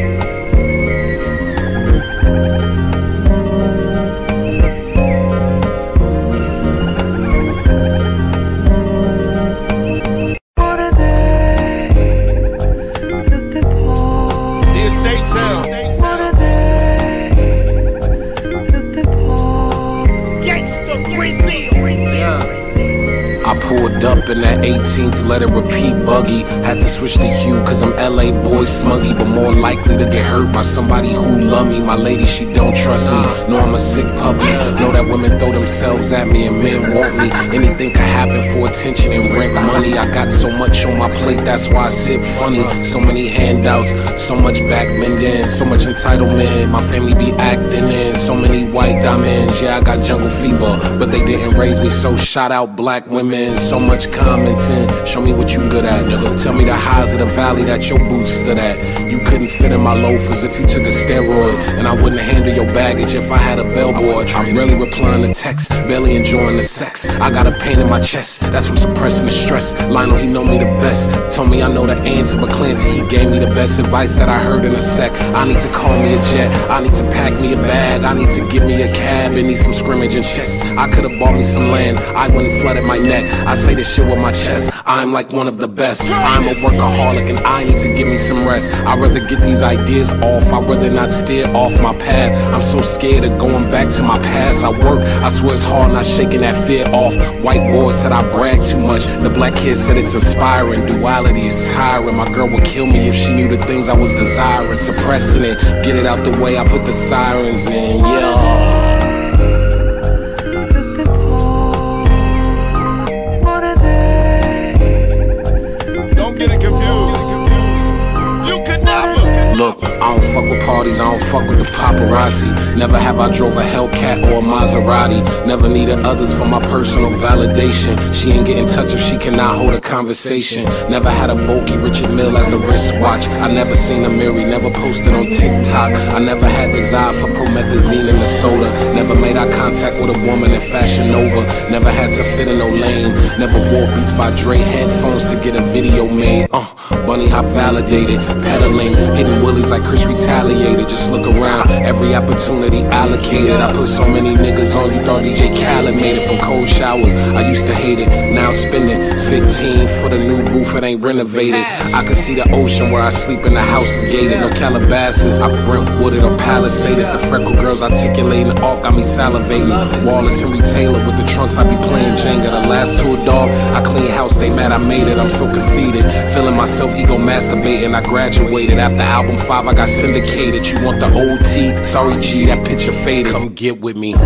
[SPEAKER 2] I pulled up in that eighteenth, let it repeat buggy. Had to switch the hue cause I'm L A boy smuggy, but more likely to get hurt by somebody who love me. My lady, she don't trust me. Know I'm a sick puppy. Know that women throw themselves at me and men want me. Anything could happen for attention and rent money. I got so much on my plate, that's why I sit funny. So many handouts, so much back bending, so much entitlement. My family be acting in so many white diamonds. Yeah, I got jungle fever, but they didn't raise me, so shout out black women. So much commenting, show me what you good at. Tell me the highs of the valley that your boots stood at. You couldn't fit in my loafers if you took a steroid, and I wouldn't handle your baggage if I had a bellboy. I'm really replying to texts, barely enjoying the sex. I got a pain in my chest, that's from suppressing the stress. Lionel, he know me the best, told me I know the answer, but Clancy, he gave me the best advice that I heard in a sec. I need to call me a jet, I need to pack me a bag, I need to give me a cab, and need some scrimmage and chess. I could've bought me some land, I wouldn't flooded my neck. I say this shit with my chest, I'm like one of the best. I'm a workaholic and I need to give me some rest. I'd rather get these ideas off, I'd rather not steer off my path. I'm so scared of going back to my past. I work, I swear it's hard not shaking that fear off. White boy said I brag too much. The black kid said it's inspiring. Duality is tiring. My girl would kill me if she knew the things I was desiring. Suppressing it, get it out the way, I put the sirens in, yeah. Look, I don't fuck with parties, I don't fuck with the paparazzi. Never have I drove a Hellcat or a Maserati. Never needed others for my personal validation. She ain't get in touch if she cannot hold a conversation. Never had a bulky Richard Mille as a wristwatch. I never seen a Mary, never posted on TikTok. I never had desire for promethazine in the soda. Never made eye contact with a woman in Fashion Nova. Never had to fit in no lane. Never wore Beats by Dre headphones to get a video made. Uh, bunny hop validated, pedaling, hitting willies willies like Chris retaliated. Just look around, every opportunity allocated. I put so many niggas on, you thought D J Khaled made it. From cold showers, I used to hate it. Now spending fifteen for the new roof, it ain't renovated. I can see the ocean where I sleep and the house is gated. No Calabasas, I Brentwooded or Palisaded. The freckle girls articulating the arc got me salivating. Wallace and Taylor with the trunks, I be playing Jenga. The last tour dog, I clean house, they mad I made it. I'm so conceited, feeling myself ego masturbating. I graduated after album five, I got syndicated. You want the O T? Sorry G, that picture faded. Come get with me.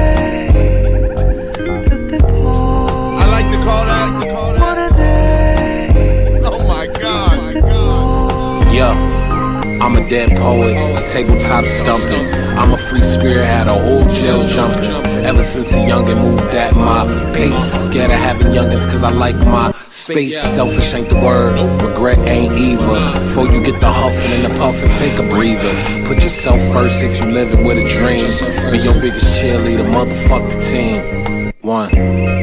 [SPEAKER 2] Yo, I'm a dead poet, tabletop stumping. I'm a free spirit, had a whole jail jumping. Ever since a youngin' moved at my pace. Scared of having youngins cause I like my space. Selfish ain't the word, regret ain't either. Before you get the huffin' and the puffin', take a breather. Put yourself first if you living with a dream. Be your biggest cheerleader, motherfuck the team. One.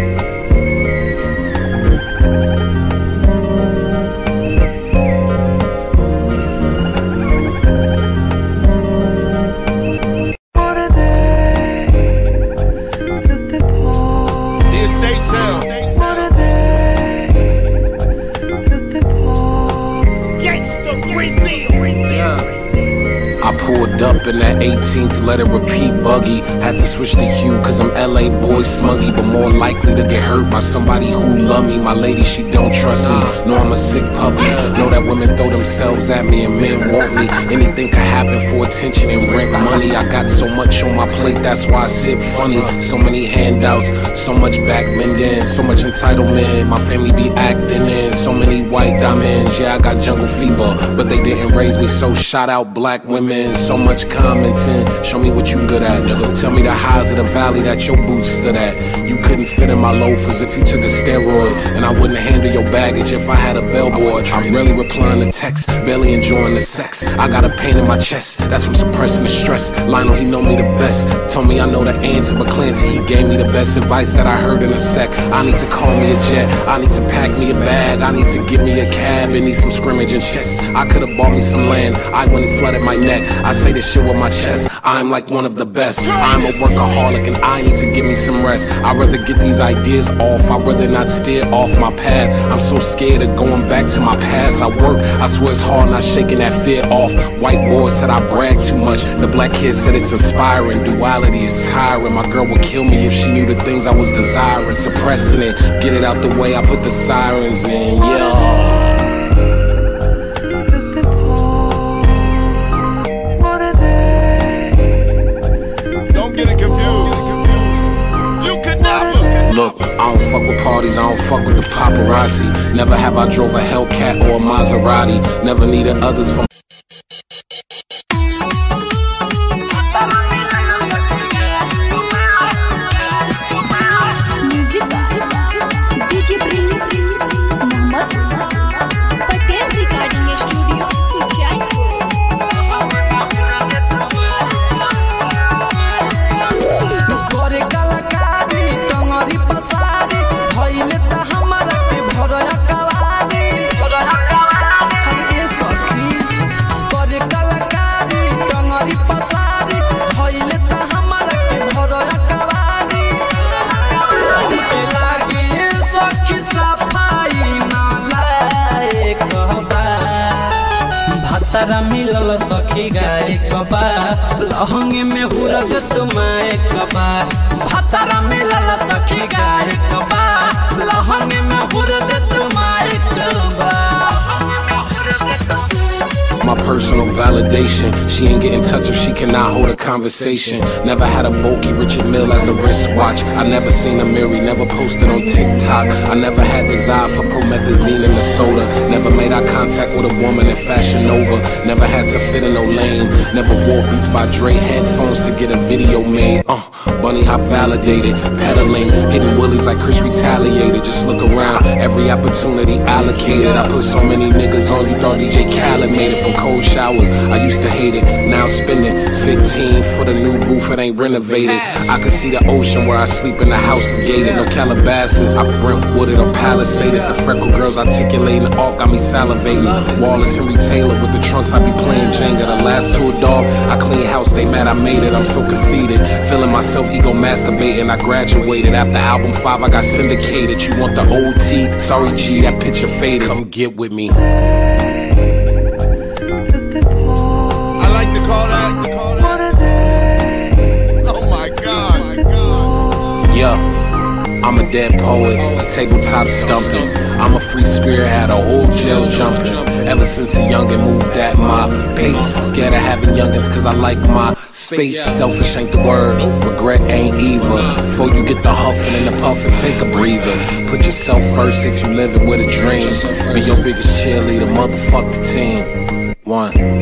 [SPEAKER 2] Pulled up in that eighteenth, let it repeat buggy. Had to switch the hue cause I'm L A boy smuggy, but more likely to get hurt by somebody who love me. My lady, she don't trust me. Know I'm a sick puppy. Know that women throw themselves at me and men want me. Anything could happen for attention and rent money. I got so much on my plate, that's why I sit funny. So many handouts, so much back bending, so much entitlement. My family be acting in so many white diamonds. Yeah, I got jungle fever, but they didn't raise me, so shout out black women. So much commenting, show me what you good at, nigga. Tell me the highs of the valley that your boots stood at. You couldn't fit in my loafers if you took a steroid, and I wouldn't handle your baggage if I had a bellboy. I'm really replying to texts, barely enjoying the sex. I got a pain in my chest, that's from suppressing the stress. Lionel, he know me the best, told me I know the answer, but Clancy, he gave me the best advice that I heard in a sec. I need to call me a jet, I need to pack me a bag, I need to give me a cab and need some scrimmage and chess. I could've bought me some land, I wouldn't flooded my neck. I say this shit with my chest, I'm like one of the best. I'm a workaholic and I need to give me some rest. I'd rather get these ideas off, I'd rather not steer off my path. I'm so scared of going back to my past. I work, I swear it's hard not shaking that fear off. White boy said I brag too much, the black kid said it's inspiring. Duality is tiring, my girl would kill me if she knew the things I was desiring. Suppressing it, get it out the way, I put the sirens in, yeah. Look, I don't fuck with parties, I don't fuck with the paparazzi. Never have I drove a Hellcat or a Maserati. Never needed others from मिलल सखी गाय कबा लहंगे में हुरग तुम्हारे कबा। भतरा मिलल सखी गाय कबा लहंगे में हुरग तुम्हारे कबा। My personal validation, she ain't get in touch if she cannot hold a conversation. Never had a bulky Richard Mille as a wristwatch. I never seen a Mary, never posted on TikTok. I never had desire for promethazine in the soda. Never made eye contact with a woman in Fashion Nova. Never had to fit in no lane. Never wore Beats by Dre headphones to get a video made. Uh, bunny hop validated, pedaling, hitting willies like Chris retaliated. Just look around, every opportunity allocated. I put so many niggas on, you thought D J Khaled made it. From from cold showers. I used to hate it, now spending fifteen for the new roof, it ain't renovated. I can see the ocean where I sleep and the house is gated. No Calabasas, I Brentwooded or Palisaded. The freckle girls articulating, all got me salivating. Wallace Henry Taylor with the trunks, I be playing Jenga. The last tour dog, I clean house, they mad I made it. I'm so conceited, feeling myself ego masturbating. I graduated after album five, I got syndicated. You want the O T? Sorry G, that picture faded. Come get with me.
[SPEAKER 1] I like to call that. Oh my God.
[SPEAKER 2] Yeah, I'm a dead poet, tabletop stumping. I'm a free spirit, had a whole jail jumping. Ever since a youngin' moved at my pace. Scared of having youngins cause I like my space. Selfish ain't the word, regret ain't either. Before you get the huffin' and the puffin', take a breather. Put yourself first if you living with a dream. Be your biggest cheerleader, motherfuck the team. One.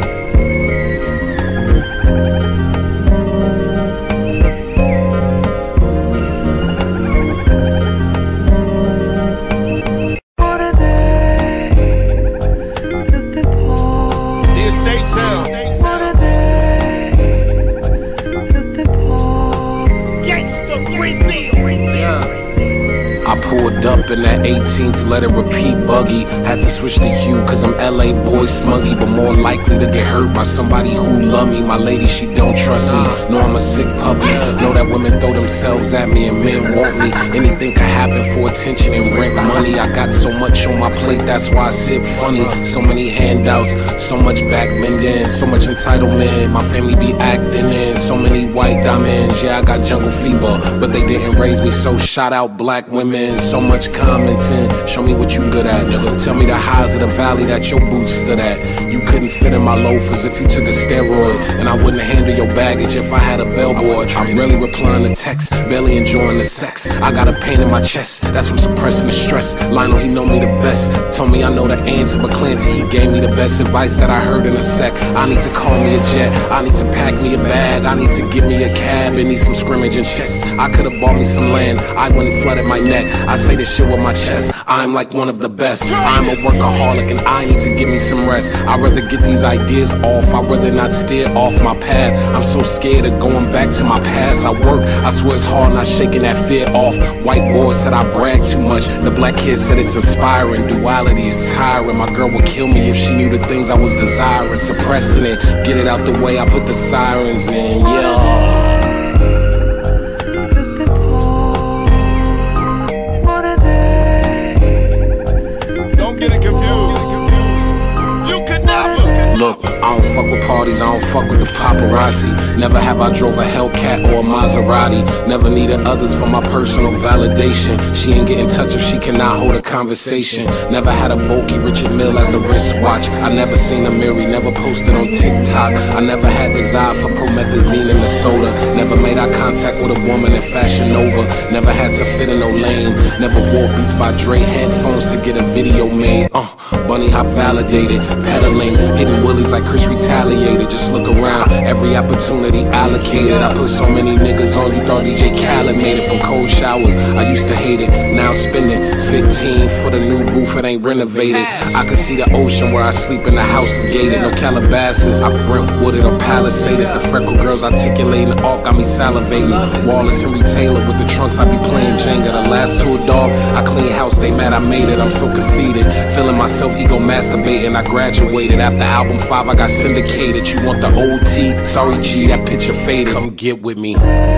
[SPEAKER 2] I pulled up in that eighteenth, let it repeat buggy. Had to switch the hue cause I'm L A boy smuggy, but more likely to get hurt by somebody who love me. My lady, she don't trust me. Know I'm a sick puppy. Know that women throw themselves at me and men want me. Anything could happen for attention and rent money. I got so much on my plate, that's why I sit funny. So many handouts, so much back bending, so much entitlement. My family be acting in so many white diamonds. Yeah, I got jungle fever, but they didn't raise me, so shout out black women. So much commenting, show me what you good at. Tell me the highs of the valley that your boots stood at. You couldn't fit in my loafers if you took a steroid, and I wouldn't handle your baggage if I had a bellboy. I'm really replying to texts, barely enjoying the sex. I got a pain in my chest, that's from suppressing the stress. Lionel, he know me the best, told me I know the answer, but Clancy, he gave me the best advice that I heard in a sec. I need to call me a jet, I need to pack me a bag, I need to get me a cab and need some scrimmage and chess. I could've bought me some land, I wouldn't flooded my neck. I say this shit with my chest, I'm like one of the best. I'm a workaholic and I need to give me some rest. I'd rather get these ideas off, I'd rather not steer off my path. I'm so scared of going back to my past. I work, I swear it's hard not shaking that fear off. White boy said I brag too much, the black kid said it's inspiring. Duality is tiring, my girl would kill me if she knew the things I was desiring. Suppressing it, get it out the way, I put the sirens in, yeah. Look, I don't fuck with parties, I don't fuck with the paparazzi. Never have I drove a Hellcat or a Maserati. Never needed others for my personal validation. She ain't get in touch if she cannot hold a conversation. Never had a bulky Richard Mille as a wristwatch. I never seen a Mary, never posted on TikTok. I never had desire for promethazine in the soda. Never made eye contact with a woman in Fashion Nova. Never had to fit in no lane. Never wore Beats by Dre headphones to get a video made. Uh, bunny hop validated, pedaling, hitting willies like Chris retaliated. Just look around, every opportunity allocated. I put so many niggas on, you thought D J Khaled made it from cold showers. I used to hate it, now spending fifteen for the new roof, it ain't renovated. I can see the ocean where I sleep and the house is gated. No Calabasas, I Brentwooded or Palisaded. The freckle girls articulating, all got me salivating. Wallace Henry Taylor with the trunks, I be playing Jenga. The last tour dog, I clean house, they mad I made it. I'm so conceited, feeling myself ego masturbating. I graduated after album five, I got syndicated. You want the O T? Sorry G, that picture faded. Come get with me.
[SPEAKER 1] I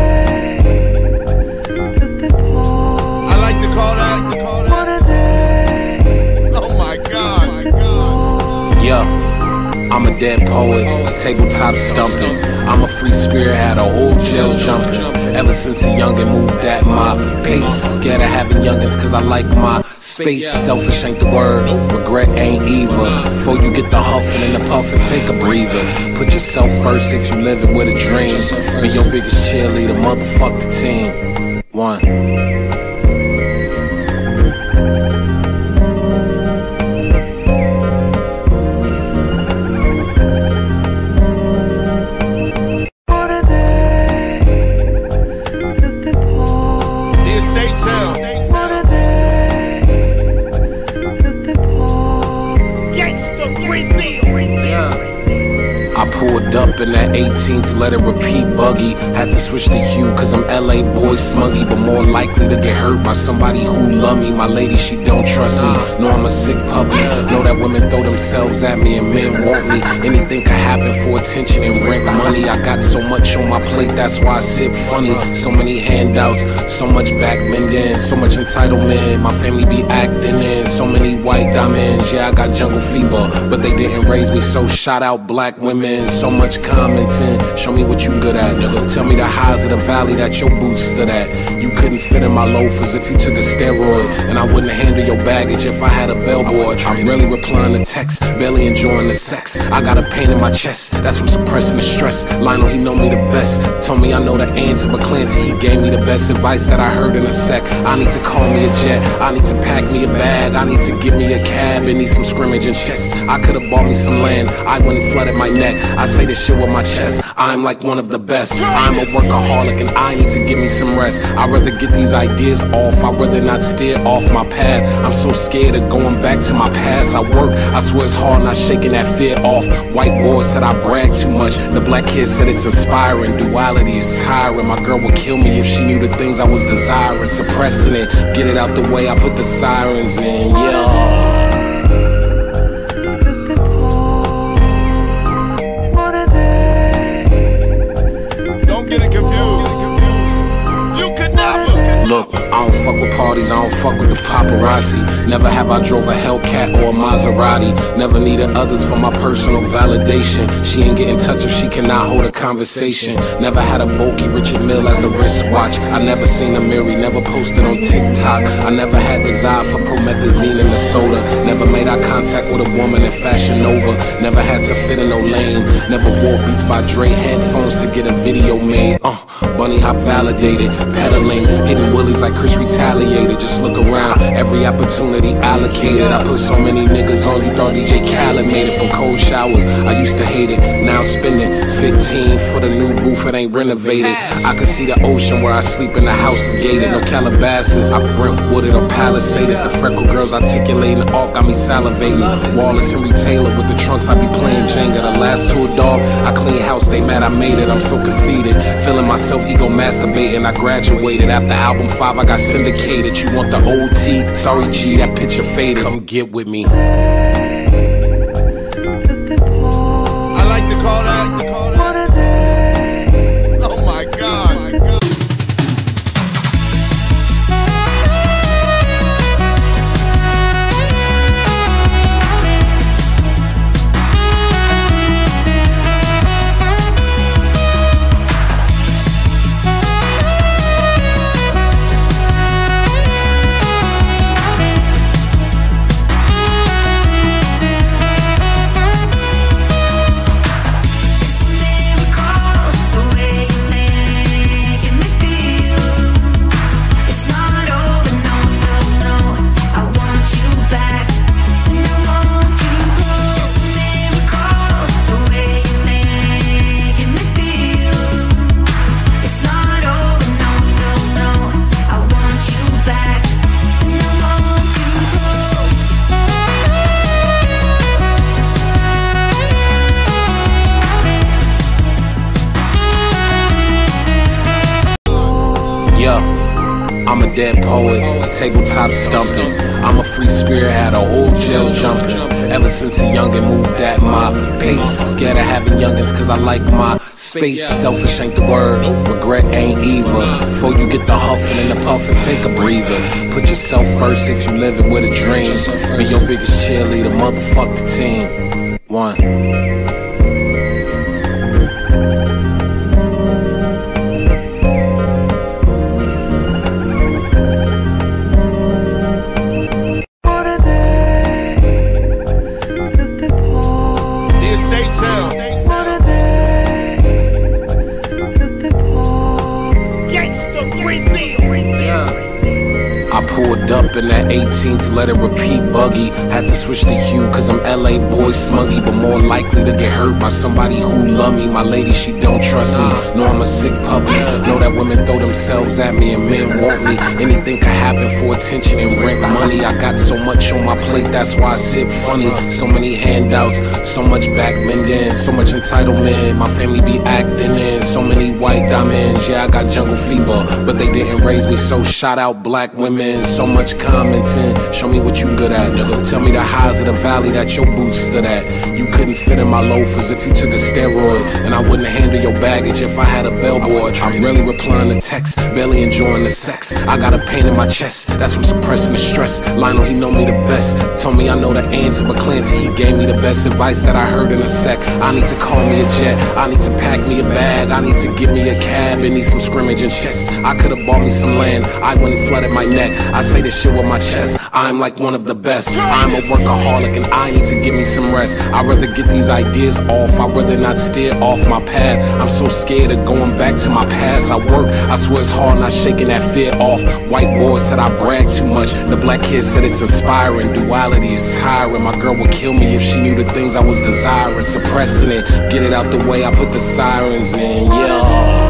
[SPEAKER 1] like to call that. Oh my God.
[SPEAKER 2] Yeah, I'm a dead poet, tabletop stumping. I'm a free spirit, had a whole jail jumping. Ever since a youngin' moved at my pace. Scared of having youngins cause I like my space. Selfish ain't the word, regret ain't either. Before you get the huffin' and the puffin', take a breather. Put yourself first if you living with a dream. Be your biggest cheerleader, motherfuck the team. One.
[SPEAKER 1] Gangsta Brazil.
[SPEAKER 2] pulled up in that eighteenth, let it repeat buggy. Had to switch the hue cause I'm L A boy smuggy, but more likely to get hurt by somebody who love me. My lady, she don't trust me. Know I'm a sick puppy. Know that women throw themselves at me and men want me. Anything could happen for attention and rent money. I got so much on my plate, that's why I sit funny. So many handouts, so much back bending, so much entitlement. My family be acting in so many white diamonds. Yeah, I got jungle fever, but they didn't raise me so. Shout out black women, so much commenting. Show me what you good at, nigga. Tell me the highs of the valley that your boots stood at. You couldn't fit in my loafers if you took a steroid, and I wouldn't handle your baggage if I had a bellboy. I'm really replying to texts, barely enjoying the sex. I got a pain in my chest, that's from suppressing the stress. Lionel, he know me the best. Told me I know the answer, but Clancy, he gave me the best advice that I heard in a sec. I need to call me a jet, I need to pack me a bag, I need to give me a cab and need some scrimmage and chess. I could've bought me some land, I wouldn't flooded my neck. I say this shit with my chest, I'm like one of the best. I'm a workaholic and I need to give me some rest. I'd rather get these ideas off, I'd rather not steer off my path. I'm so scared of going back to my past. I work, I swear it's hard not shaking that fear off. White boy said I brag too much, the black kid said it's inspiring. Duality is tiring, my girl would kill me if she knew the things I was desiring. Suppressing it, get it out the way, I put the sirens in, yeah. Look, I don't fuck with parties, I don't fuck with the paparazzi. Never have I drove a Hellcat or a Maserati. Never needed others for my personal validation. She ain't get in touch if she cannot hold a conversation. Never had a bulky Richard Mille as a wristwatch. I never seen a Mary, never posted on TikTok. I never had desire for promethazine in the soda. Never made eye contact with a woman in Fashion Nova. Never had to fit in no lane. Never wore Beats by Dre headphones to get a video made. Uh, bunny hop validated, pedaling, hitting willies like Chris retaliated. Just look around, every opportunity allocated. I put so many niggas on, you thought D J Khaled made it from cold showers. I used to hate it, now spending fifteen for the new roof, it ain't renovated. I can see the ocean where I sleep and the house is gated. No Calabasas, I Brentwooded or Palisaded. The freckle girls articulating the arc got me salivating. Wallace and Taylor with the trunks, I be playing Jenga. The last tour dog, I clean house, they mad I made it. I'm so conceited, feeling myself ego masturbating. I graduated after album five, I got syndicated. You want the O T? Sorry G, that picture faded. Come get with me.
[SPEAKER 1] I like to call that, to call that. Oh my God. Oh my God.
[SPEAKER 2] I'm a dead poet, tabletop stumping. I'm a free spirit, had a whole jail jumping. Ever since a youngin' moved at my pace. Scared of having youngins cause I like my space. Selfish ain't the word, regret ain't either. Before you get the huffing and the puffing, take a breather. Put yourself first if you living with a dream. Be your biggest cheerleader, motherfuck the team. One. I pulled up in in that eighteenth, let it repeat buggy. Had to switch the hue cause I'm L A boy smuggy, but more likely to get hurt by somebody who love me. My lady, she don't trust me. Know I'm a sick puppy. Know that women throw themselves at me and men want me. Anything could happen for attention and rent money. I got so much on my plate, that's why I sit funny. So many handouts, so much back bending, so much entitlement. My family be acting in so many white diamonds. Yeah, I got jungle fever, but they didn't raise me, so shout out black women. So much commenting, show me what you good at. Tell me the highs of the valley that your boots stood at. You couldn't fit in my loafers if you took a steroid, and I wouldn't handle your baggage if I had a bellboy. I'm really replying to texts, barely enjoying the sex. I got a pain in my chest, that's from suppressing the stress. Lionel, he know me the best, told me I know the answer, but Clancy, he gave me the best advice that I heard in a sec. I need to call me a jet, I need to pack me a bag, I need to give me a cab and need some scrimmage and chess. I could've bought me some land, I wouldn't flooded my neck. I say this shit with my chest, I'm like one of the best. I'm a workaholic and I need to give me some rest. I'd rather get these ideas off, I'd rather not steer off my path. I'm so scared of going back to my past. I work, I swear it's hard not shaking that fear off. White boy said I brag too much, the black kid said it's inspiring. Duality is tiring, my girl would kill me if she knew the things I was desiring. Suppressing it, get it out the way, I put the sirens in, yeah.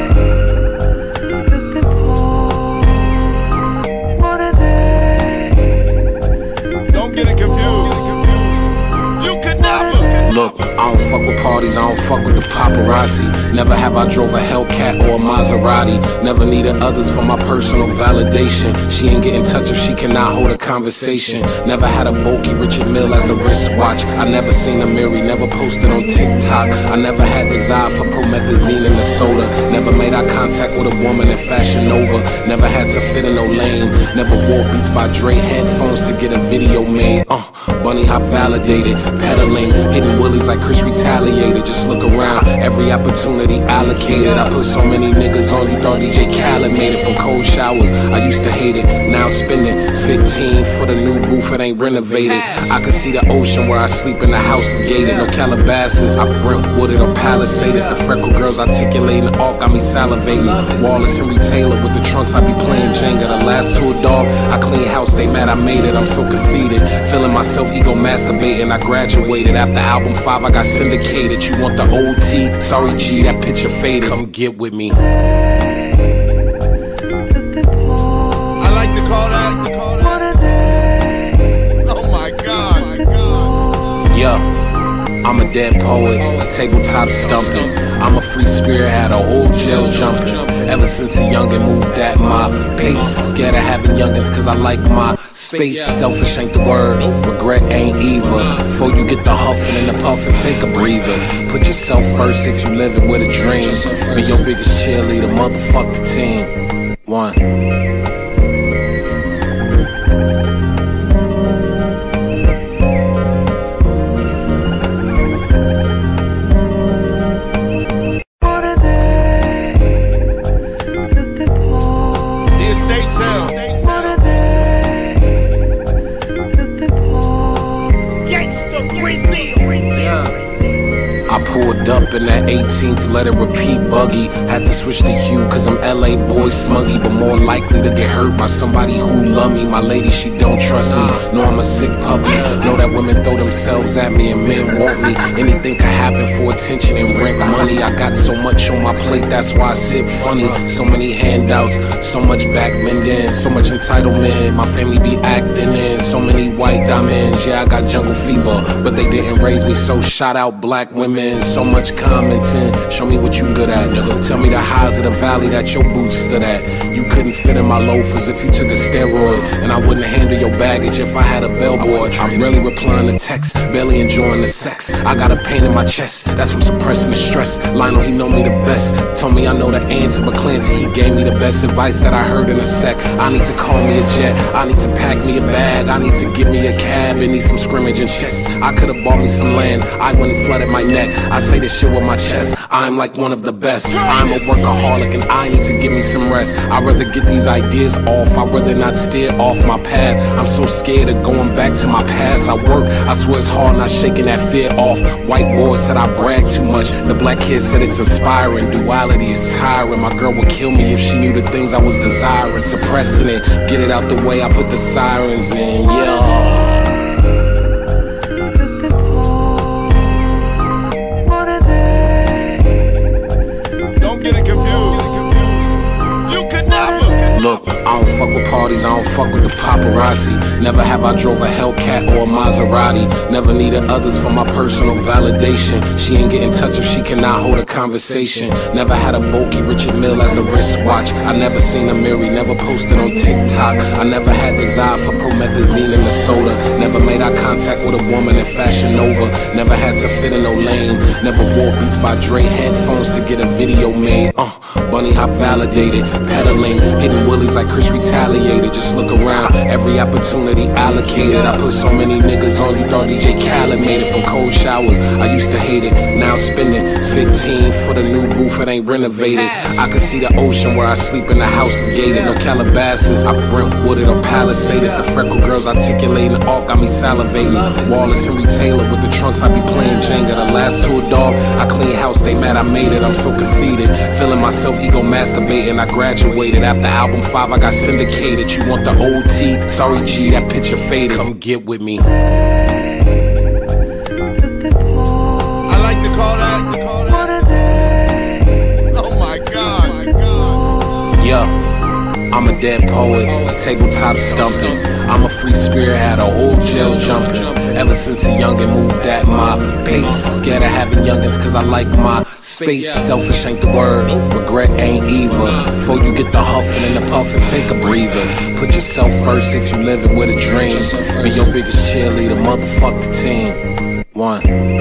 [SPEAKER 2] Look, I don't fuck with parties, I don't fuck with the paparazzi. Never have I drove a Hellcat or a Maserati. Never needed others for my personal validation. She ain't get in touch if she cannot hold a conversation. Never had a bulky Richard Mille as a wristwatch. I never seen a Mary, never posted on TikTok. I never had desire for promethazine in the soda. Never made eye contact with a woman in Fashion Nova. Never had to fit in no lane. Never wore Beats by Dre headphones to get a video made. Uh, bunny hop validated, pedaling, hitting willies like Chris retaliated. Just look around, every opportunity allocated. I put so many niggas on, you thought D J Khaled made it. From cold showers, I used to hate it. Now spending fifteen for the new roof, it ain't renovated. I can see the ocean where I sleep and the house is gated. No Calabasas, I Brentwooded or Palisaded. The freckle girls articulating the arc got me salivating. Wallace and Taylor with the trunks, I be playing Jenga. The last tour dog, I clean house, they mad I made it. I'm so conceited, feeling myself ego masturbating. I graduated after album five, I got syndicated. You want the O T? Sorry G, that picture faded. Come get with me.
[SPEAKER 1] I like to call that, to call that. Oh my God, my God.
[SPEAKER 2] Yeah, I'm a dead poet, tabletop stumping. I'm a free spirit, had a whole jail jumping. Ever since a youngin' moved at my pace. Scared of having youngins cause I like my space. Selfish ain't the word, regret ain't either. Before you get the huffin' and the puffin', take a breather. Put yourself first if you living with a dream. Be your biggest cheerleader, motherfuck the team. One. Pulled up in that eighteenth, let it repeat buggy. Had to switch the hue cause I'm L A boy smuggy, but more likely to get hurt by somebody who love me. My lady, she don't trust me. Know I'm a sick puppy. Know that women throw themselves at me and men want me. Anything could happen for attention and rent money. I got so much on my plate, that's why I sit funny. So many handouts, so much back bending, so much entitlement. My family be acting in so many white diamonds. Yeah, I got jungle fever, but they didn't raise me, so shout out black women. So much commenting, show me what you good at. Tell me the highs of the valley that your boots stood at. You couldn't fit in my loafers if you took a steroid, and I wouldn't handle your baggage if I had a bellboy. I'm really replying to texts, barely enjoying the sex. I got a pain in my chest, that's from suppressing the stress. Lionel, he know me the best, told me I know the answer, but Clancy, he gave me the best advice that I heard in a sec. I need to call me a jet, I need to pack me a bag, I need to give me a cab and need some scrimmage and chess. I could've bought me some land, I wouldn't flooded my neck. I say this shit with my chest, I'm like one of the best. I'm a workaholic and I need to give me some rest. I'd rather get these ideas off, I'd rather not steer off my path. I'm so scared of going back to my past. I work, I swear it's hard not shaking that fear off. White boy said I brag too much, the black kid said it's inspiring. Duality is tiring, my girl would kill me if she knew the things I was desiring. Suppressing it, get it out the way, I put the sirens in, yeah. Look, I don't fuck with parties, I don't fuck with the paparazzi. Never have I drove a Hellcat or a Maserati. Never needed others for my personal validation. She ain't get in touch if she cannot hold a conversation. Never had a bulky Richard Mille as a wristwatch. I never seen a Mary, never posted on TikTok. I never had desire for promethazine in the soda. Never made eye contact with a woman in Fashion Nova. Never had to fit in no lane. Never wore Beats by Dre headphones to get a video made. Uh, bunny hop validated, pedaling, hitting willies like Chris retaliated. Just look around, every opportunity allocated. I put so many niggas on, you thought D J Khaled made it. From cold showers, I used to hate it. Now spending fifteen for the new booth, it ain't renovated. I can see the ocean where I sleep and the house is gated. No Calabasas, I Brentwooded or Palisaded. The freckle girls articulating, all got me salivating. Wallace Henry Taylor with the trunks, I be playing Jenga. The last tour dog, I clean house, they mad I made it. I'm so conceited, feeling myself ego masturbating. I graduated after album five, I got syndicated. You want the O T? Sorry G, that picture faded. Come get with me. I'm a dead poet, tabletop stumping. I'm a free spirit, had a whole jail jumping. Ever since a youngin' moved at my pace. Scared of having youngins cause I like my space. Selfish ain't the word, regret ain't either. Before you get the huffin' and the puffin', take a breather. Put yourself first if you living with a dream. Be your biggest cheerleader, motherfuck the team. One.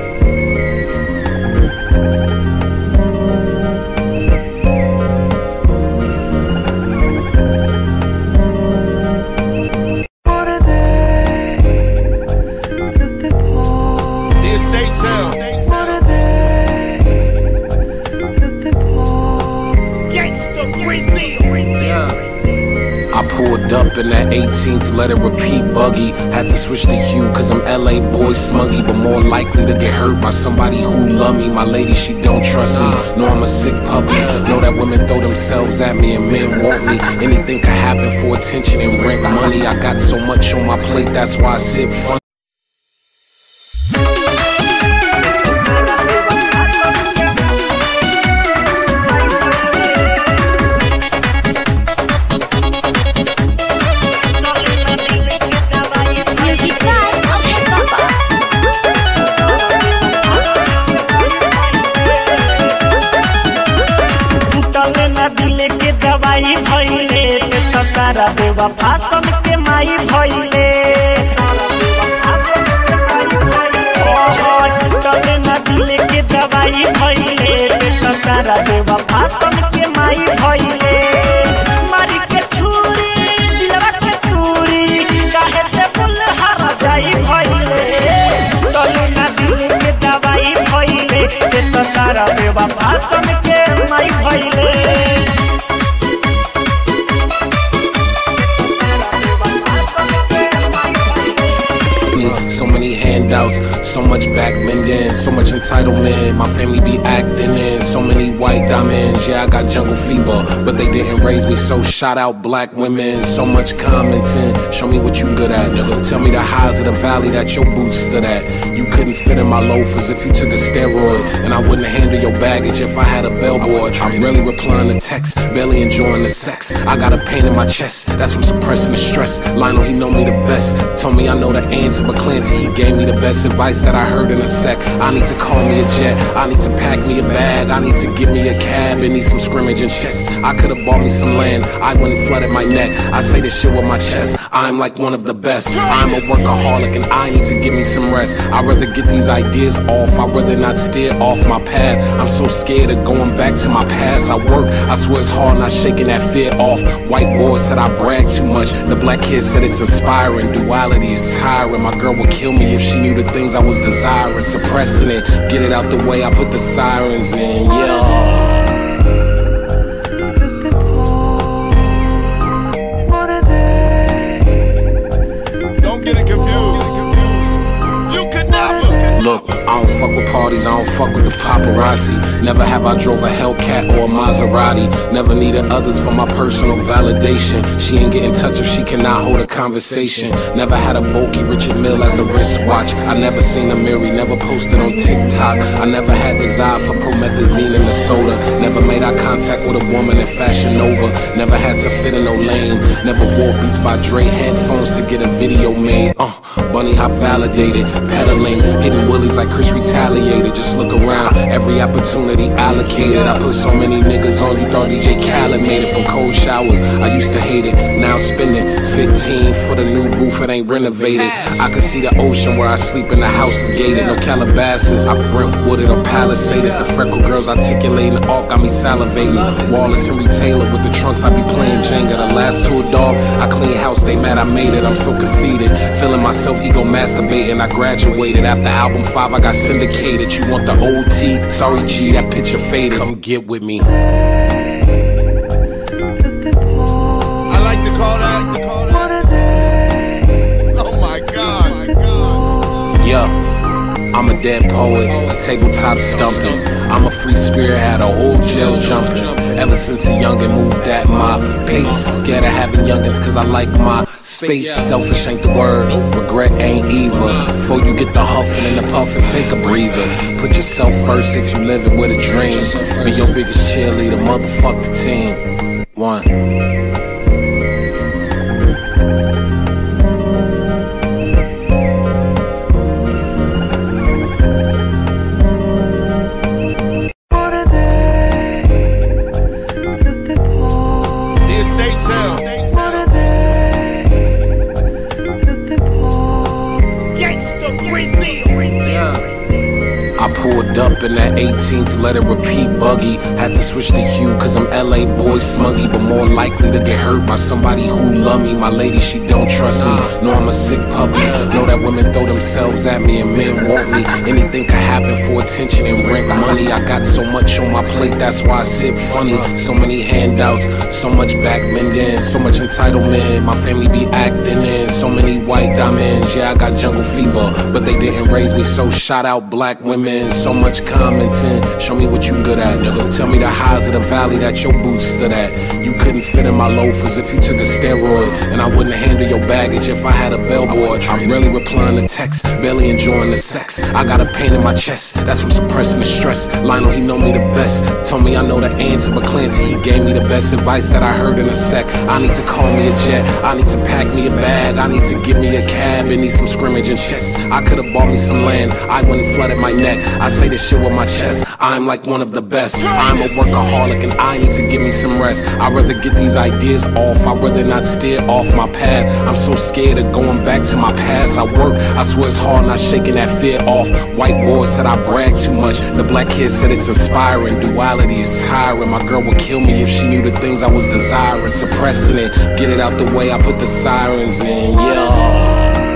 [SPEAKER 2] Pulled up in that eighteenth, let it repeat buggy. Had to switch the hue cause I'm L A boy smuggy. But more likely to get hurt by somebody who love me. My lady, she don't trust me. Know I'm a sick puppy. Know that women throw themselves at me and men want me. Anything can happen for attention and rent money. I got so much on my plate, that's why I sit funny.
[SPEAKER 3] सारा बेवफा सन के माई भइले तबे ना दिल के दवाई भइले तो सारा बेवफा सन के माई भइले मारी के छुरी दिलवा के चूरी काहे से बुल हरा जाई भइले तबे ना दिल के दवाई भइले तो सारा बेवफा सन के माई भइले
[SPEAKER 2] So many handouts, so much back bending, so much entitlement. My family be acting in so many white diamonds. Yeah, I got jungle fever, but they didn't raise me. So shout out black women, so much commenting. Show me what you good at. Tell me the highs of the valley that your boots stood at. You couldn't fit in my loafers if you took a steroid, and I wouldn't handle your baggage if I had a bellboy. I'm really replying to texts, barely enjoying the sex. I got a pain in my chest, that's from suppressing the stress. Lionel, he know me the best. Told me I know the answer, but Clancy, he gave me the best advice that I heard in a sec. I need to call me a jet, I need to pack me a bag, I need to give me a cab and need some scrimmage and chess. I could've bought me some land, I wouldn't flooded my neck. I say this shit with my chest, I'm like one of the best. I'm a workaholic and I need to give me some rest. I'd rather get these ideas off, I'd rather not steer off my path. I'm so scared of going back to my past. I work, I swear it's hard not shaking that fear off. White boy said I brag too much, the black kid said it's inspiring. Duality is tiring, my girl would kill me if she knew the things I was was desiring, suppressing it. Get it out the way, I put the sirens in, yeah. Look, I don't fuck with parties, I don't fuck with the paparazzi. Never have I drove a Hellcat or a Maserati. Never needed others for my personal validation. She ain't get in touch if she cannot hold a conversation. Never had a bulky Richard Mille as a wristwatch. I never seen a Mary, never posted on TikTok. I never had desire for promethazine in the soda. Never made eye contact with a woman in Fashion Nova. Never had to fit in no lane. Never wore Beats by Dre headphones to get a video made. Uh, bunny hop validated, pedaling, hitting willies like Chris retaliated. Just look around, every opportunity allocated. I put so many niggas on, you thought D J Khaled made it from cold showers. I used to hate it, now spending fifteen for the new roof, it ain't renovated. I can see the ocean where I sleep and the house is gated. No Calabasas, I Brentwooded or Palisaded. The freckle girls articulating the arc got me salivating. Wallace and Taylor with the trunks, I be playing Jenga. The last tour dog, I clean house, they mad I made it. I'm so conceited, feeling myself ego masturbating. I graduated after album five, I got syndicated. You want the O T? Sorry G, that picture faded. Come get with me.
[SPEAKER 1] I like to call that, to call that. Oh my God, my God.
[SPEAKER 2] Yeah, I'm a dead poet, tabletop stumping. I'm a free spirit, had a whole jail jumping. Ever since a youngin' moved at my pace. Scared of having youngins cause I like my space. Selfish ain't the word, regret ain't either. Before you get the huffin' and the puffin', take a breather. Put yourself first if you living with a dream. Be your biggest cheerleader, motherfuck the team. One. Pulled up in that eighteenth, let it repeat buggy. Had to switch the hue cause I'm L A boy smuggy, but more likely to get hurt by somebody who love me. My lady, she don't trust me. Know I'm a sick puppy. Know that women throw themselves at me and men want me. Anything could happen for attention and rent money. I got so much on my plate, that's why I sit funny. So many handouts, so much back bending, so much entitlement. My family be acting in so many white diamonds. Yeah, I got jungle fever, but they didn't raise me, so shout out black women. So much commenting, show me what you good at, nigga. Tell me the highs of the valley that your boots stood at. You couldn't fit in my loafers if you took a steroid, and I wouldn't handle your baggage if I had a bellboy. I'm really replying to texts, barely enjoying the sex. I got a pain in my chest, that's from suppressing the stress. Lionel, he know me the best, told me I know the answer, but Clancy, he gave me the best advice that I heard in a sec. I need to call me a jet, I need to pack me a bag, I need to get me a cab and need some scrimmage and chess. I could've bought me some land, I wouldn't flooded my neck. I say this shit with my chest, I'm like one of the best. I'm a workaholic and I need to give me some rest. I'd rather get these ideas off, I'd rather not steer off my path. I'm so scared of going back to my past. I work, I swear it's hard not shaking that fear off. White boy said I brag too much, the black kid said it's inspiring. Duality is tiring, my girl would kill me if she knew the things I was desiring. Suppressing it, get it out the way, I put the sirens in, yeah.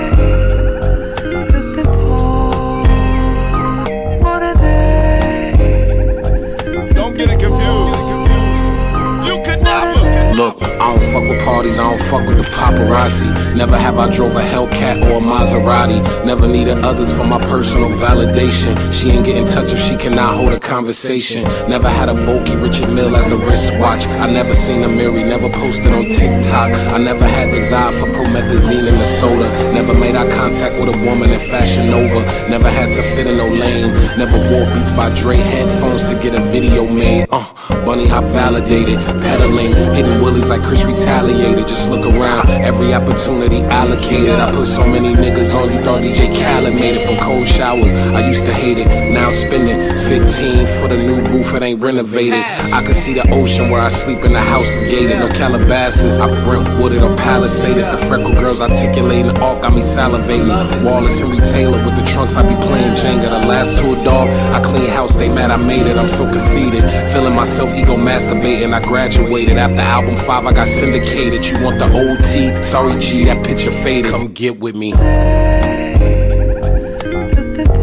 [SPEAKER 2] Look, I don't fuck with parties, I don't fuck with the paparazzi. Never have I drove a Hellcat or a Maserati. Never needed others for my personal validation. She ain't get in touch if she cannot hold a conversation. Never had a bulky Richard Mille as a wristwatch. I never seen a Mary, never posted on TikTok. I never had desire for promethazine in the soda. Never made eye contact with a woman in Fashion Nova. Never had to fit in no lane. Never wore Beats by Dre headphones to get a video made. Uh, bunny hop validated, pedaling, hitting willies like Chris retaliated. Just look around, every opportunity allocated. I put so many niggas on, you thought D J Khaled made it from cold showers. I used to hate it, now spending fifteen for the new roof, it ain't renovated. I can see the ocean where I sleep and the house is gated. No Calabasas, I Brentwooded or Palisaded. The freckle girls articulating the arc got me salivating. Wallace and Taylor with the trunks, I be playing Jenga. The last tour dog, I clean house, they mad I made it. I'm so conceited, feeling myself ego masturbating. I graduated after album five, I got syndicated. You want the O T? Sorry G, that picture faded. Come get with me.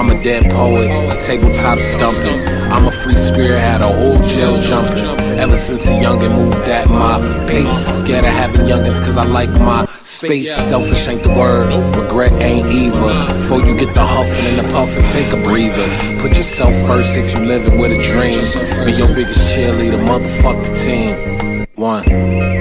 [SPEAKER 2] I'm a dead poet, tabletop stumping. I'm a free spirit, had a whole jail jumping. Ever since a youngin' moved at my pace. Scared of having youngins cause I like my space. Selfish ain't the word, regret ain't either. Before you get the huffing and the puffing, take a breather. Put yourself first if you living with a dream. Be your biggest cheerleader, motherfuck the team. One.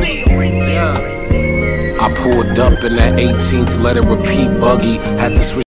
[SPEAKER 2] I pulled up in that eighteenth, let it repeat buggy. Had to switch